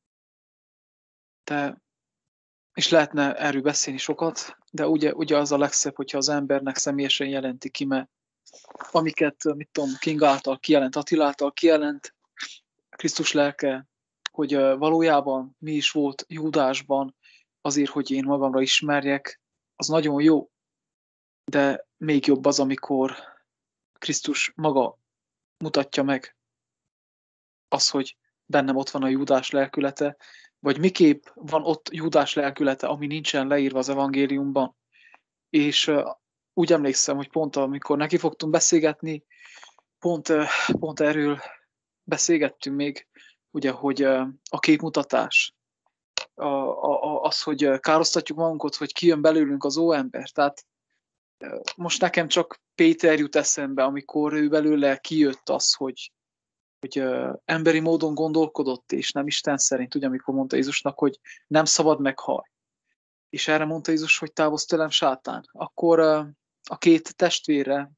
és lehetne erről beszélni sokat, de ugye az a legszebb, hogyha az embernek személyesen jelenti ki, mert amiket, King által kijelent, Attila által kijelent, Krisztus lelke, hogy valójában mi is volt Júdásban, azért, hogy én magamra ismerjek, az nagyon jó, de még jobb az, amikor Krisztus maga mutatja meg az, hogy bennem ott van a Júdás lelkülete, vagy miképp van ott Júdás lelkülete, ami nincsen leírva az evangéliumban. És úgy emlékszem, hogy pont amikor neki fogtunk beszélgetni, pont erről beszélgettünk még, ugye, hogy a képmutatás, az, hogy károsztatjuk magunkat, hogy kijön belőlünk az óember. Tehát most nekem csak Péter jut eszembe, amikor ő belőle kijött az, hogy emberi módon gondolkodott, és nem Isten szerint, ugye, amikor mondta Jézusnak, hogy nem szabad meghalni. És erre mondta Jézus, hogy távozz tőlem, sátán. Akkor a két testvére,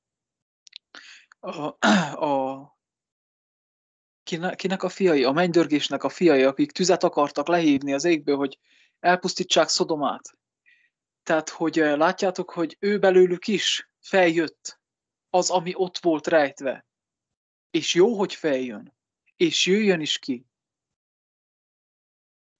kinek a fiai? A mennydörgésnek a fiai, akik tüzet akartak lehívni az égből, hogy elpusztítsák Szodomát. Tehát, hogy látjátok, hogy ő belőlük is feljött az, ami ott volt rejtve. És jó, hogy feljön. És jöjjön is ki.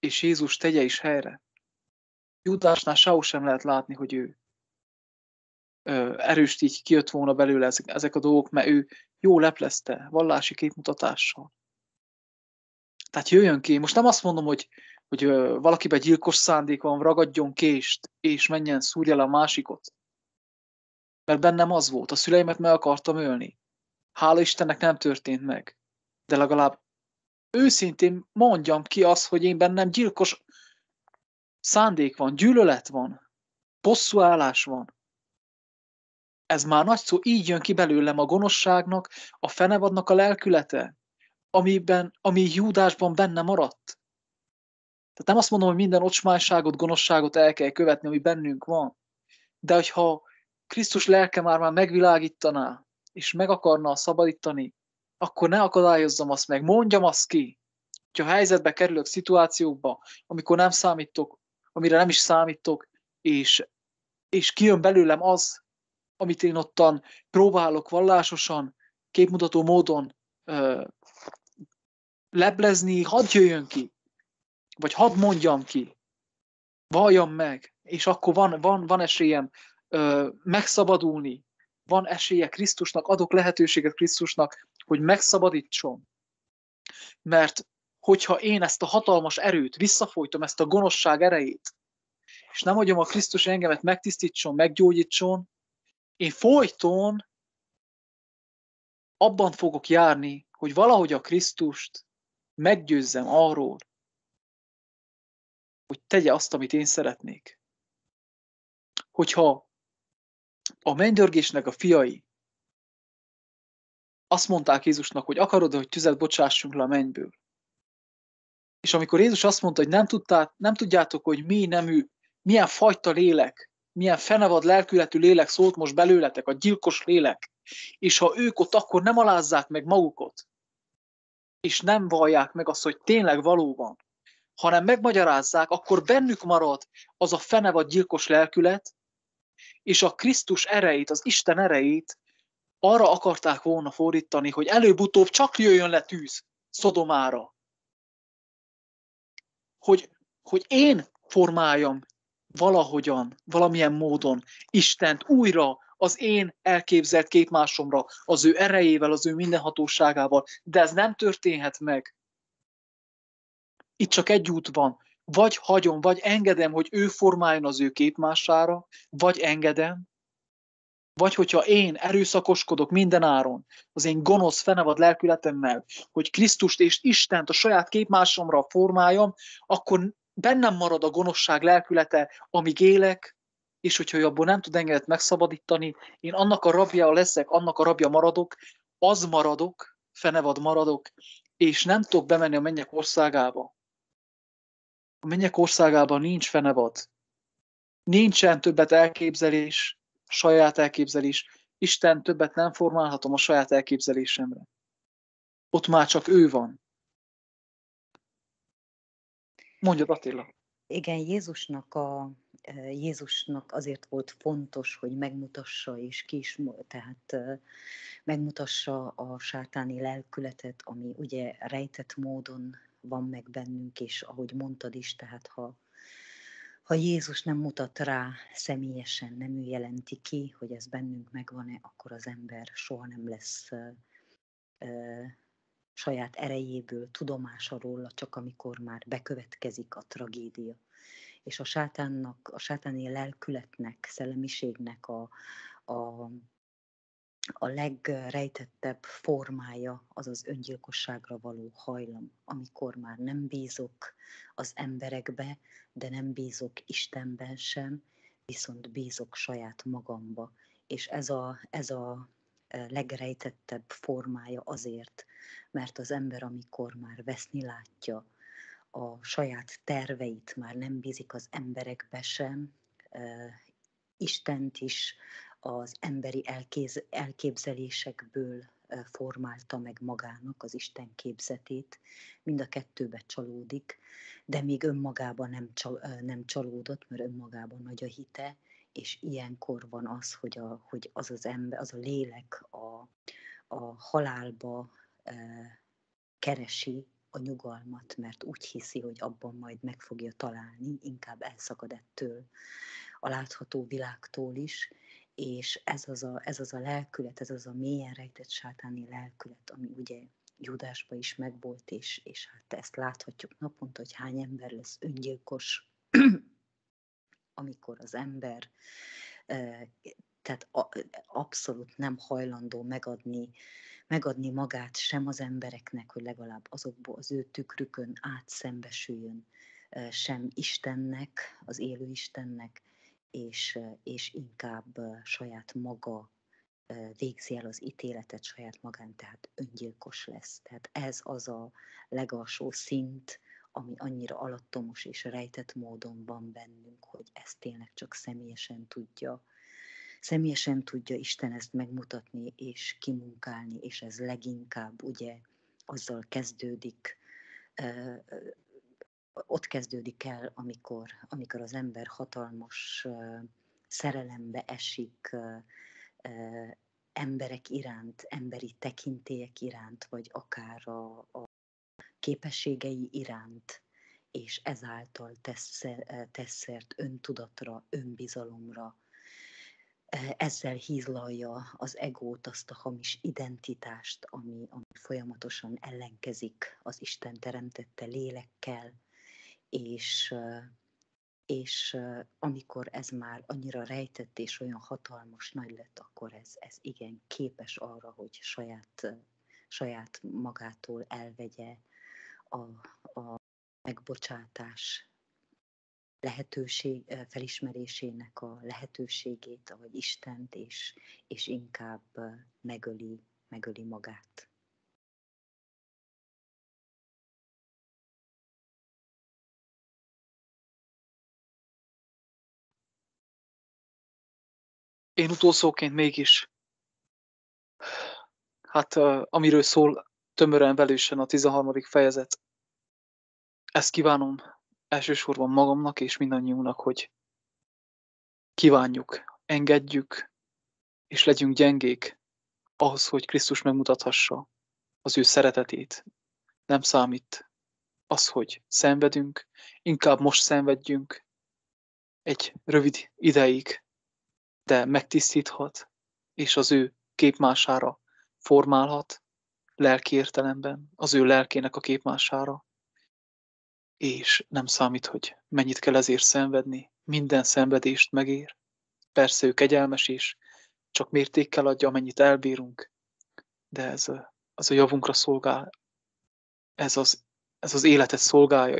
és Jézus tegye is helyre. Júdásnál sehol sem lehet látni, hogy ő erőst így kijött volna belőle ezek a dolgok, mert ő jó leplezte vallási képmutatással. Tehát jöjjön ki. Most nem azt mondom, hogy valakiben gyilkos szándék van, ragadjon kést, és menjen, szúrja le a másikot. Mert bennem az volt, a szüleimet meg akartam ölni. Hála Istennek nem történt meg. De legalább őszintén mondjam ki azt, hogy én bennem gyilkos szándék van, gyűlölet van, bosszúállás van. Ez már nagy szó, így jön ki belőlem a gonoszságnak, a fenevadnak a lelkülete, ami Júdásban benne maradt. Tehát nem azt mondom, hogy minden ocsmányságot, gonoszságot el kell követni, ami bennünk van. De hogyha Krisztus lelke már megvilágítaná, és meg akarna szabadítani, akkor ne akadályozzam azt meg, mondjam azt ki. Ha helyzetbe kerülök, szituációkba, amikor nem számítok, amire nem is számítok, és kijön belőlem az, amit én ottan próbálok vallásosan, képmutató módon leblezni, hadd jöjjön ki, vagy hadd mondjam ki, valljam meg, és akkor van esélyem megszabadulni, van esélye Krisztusnak, adok lehetőséget Krisztusnak, hogy megszabadítson. Mert hogyha én ezt a hatalmas erőt visszafolytom, ezt a gonoszság erejét, és nem hagyom a Krisztus engemet megtisztítson, meggyógyítson, én folyton abban fogok járni, hogy valahogy a Krisztust meggyőzzem arról, hogy tegye azt, amit én szeretnék. Hogyha a mennydörgésnek a fiai azt mondták Jézusnak, hogy akarod, hogy tüzet bocsássunk le a mennyből. És amikor Jézus azt mondta, hogy nem tudjátok, hogy milyen fajta lélek, milyen fenevad lelkületű lélek szólt most belőletek, a gyilkos lélek, és ha ők ott akkor nem alázzák meg magukat, és nem vallják meg azt, hogy tényleg valóban, hanem megmagyarázzák, akkor bennük marad az a fenevad gyilkos lelkület, és a Krisztus erejét, az Isten erejét arra akarták volna fordítani, hogy előbb-utóbb csak jöjjön le tűz Szodomára. Hogy én formáljam valahogyan, valamilyen módon Istent újra az én elképzelt képmásomra, az ő erejével, az ő mindenhatóságával, de ez nem történhet meg. Itt csak egy út van, vagy hagyom, vagy engedem, hogy ő formáljon az ő képmására, vagy engedem, vagy hogyha én erőszakoskodok mindenáron, az én gonosz, fenevad lelkületemmel, hogy Krisztust és Istent a saját képmásomra formáljam, akkor bennem marad a gonoszság lelkülete, amíg élek, és hogyha ő abból nem tud engemet megszabadítani, én annak a rabja leszek, annak a rabja maradok, az maradok, fenevad maradok, és nem tudok bemenni a mennyek országába. A mennyek országában nincs fenevad. Nincsen többet elképzelés, saját elképzelés. Isten többet nem formálhatom a saját elképzelésemre. Ott már csak ő van. Mondjad, Attila.
Igen, Jézusnak azért volt fontos, hogy megmutassa és tehát megmutassa a sátáni lelkületet, ami ugye rejtett módon van meg bennünk, és ahogy mondtad is, tehát ha Jézus nem mutat rá személyesen, nem ő jelenti ki, hogy ez bennünk megvan-e, akkor az ember soha nem lesz saját erejéből tudomása róla, csak amikor már bekövetkezik a tragédia. És a sátáni lelkületnek, szellemiségnek a legrejtettebb formája az az öngyilkosságra való hajlam, amikor már nem bízok az emberekbe, de nem bízok Istenben sem, viszont bízok saját magamba. És ez a legrejtettebb formája azért, mert az ember, amikor már veszni látja a saját terveit, már nem bízik az emberekbe sem, Istent is az emberi elképzelésekből formálta meg magának az Isten képzetét, mind a kettőbe csalódik, de még önmagában nem csalódott, mert önmagában nagy a hite, és ilyenkor van az, hogy az ember, az a lélek a halálba keresi a nyugalmat, mert úgy hiszi, hogy abban majd meg fogja találni, inkább elszakad ettől a látható világtól is, és ez az a lelkület, ez az a mélyen rejtett sátáni lelkület, ami ugye Júdásban is megvolt, és hát ezt láthatjuk naponta, hogy hány ember lesz öngyilkos, amikor az ember tehát abszolút nem hajlandó megadni magát sem az embereknek, hogy legalább azokból az ő tükrükön átszembesüljön, sem Istennek, az élő Istennek, és inkább saját maga végzi el az ítéletet saját magán, tehát öngyilkos lesz. Tehát ez az a legalsó szint, ami annyira alattomos és rejtett módon van bennünk, hogy ezt tényleg csak személyesen tudja Isten ezt megmutatni és kimunkálni, és ez leginkább ugye azzal kezdődik, ott kezdődik el, amikor az ember hatalmas szerelembe esik emberek iránt, emberi tekintélyek iránt, vagy akár a képességei iránt, és ezáltal tesz szert öntudatra, önbizalomra, ezzel hízlalja az egót, azt a hamis identitást, ami folyamatosan ellenkezik az Isten teremtette lélekkel, és amikor ez már annyira rejtett és olyan hatalmas nagy lett, akkor ez igen képes arra, hogy saját magától elvegye a megbocsátás felismerésének a lehetőségét, ahogy Istent, és inkább megöli magát.
Én utolsóként mégis, hát amiről szól tömören velősen a 13. fejezet, ezt kívánom elsősorban magamnak és mindannyiunknak, hogy kívánjuk, engedjük, és legyünk gyengék ahhoz, hogy Krisztus megmutathassa az ő szeretetét. Nem számít az, hogy szenvedünk, inkább most szenvedjünk egy rövid ideig, de megtisztíthat, és az ő képmására formálhat, lelki értelemben, az ő lelkének a képmására, és nem számít, hogy mennyit kell ezért szenvedni, minden szenvedést megér. Persze ő kegyelmes is, csak mértékkel adja, amennyit elbírunk, de ez a javunkra szolgál, ez az életet szolgálja,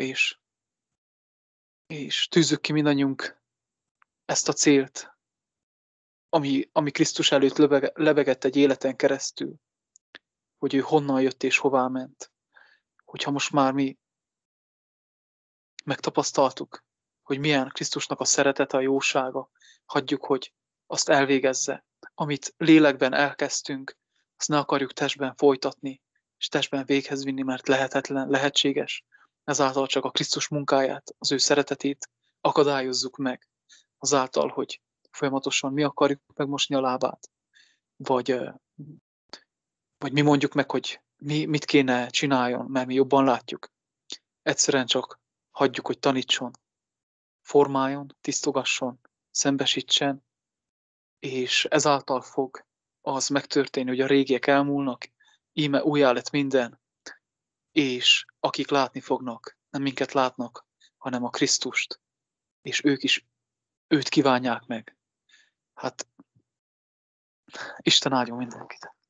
és tűzzük ki mindannyiunk ezt a célt, ami Krisztus előtt lebegett egy életen keresztül, hogy ő honnan jött és hová ment. Hogyha most már mi megtapasztaltuk, hogy milyen Krisztusnak a szeretete, a jósága, hagyjuk, hogy azt elvégezze. Amit lélekben elkezdtünk, azt ne akarjuk testben folytatni, és testben véghez vinni, mert lehetséges. Ezáltal csak a Krisztus munkáját, az ő szeretetét akadályozzuk meg. Azáltal, hogy folyamatosan mi akarjuk megmosni a lábát, vagy mi mondjuk meg, hogy mit kéne csináljon, mert mi jobban látjuk. Egyszerűen csak hagyjuk, hogy tanítson, formáljon, tisztogasson, szembesítsen, és ezáltal fog az megtörténni, hogy a régiek elmúlnak, íme újjá lett minden, és akik látni fognak, nem minket látnak, hanem a Krisztust, és ők is őt kívánják meg. Hát Isten áldjon mindenkit!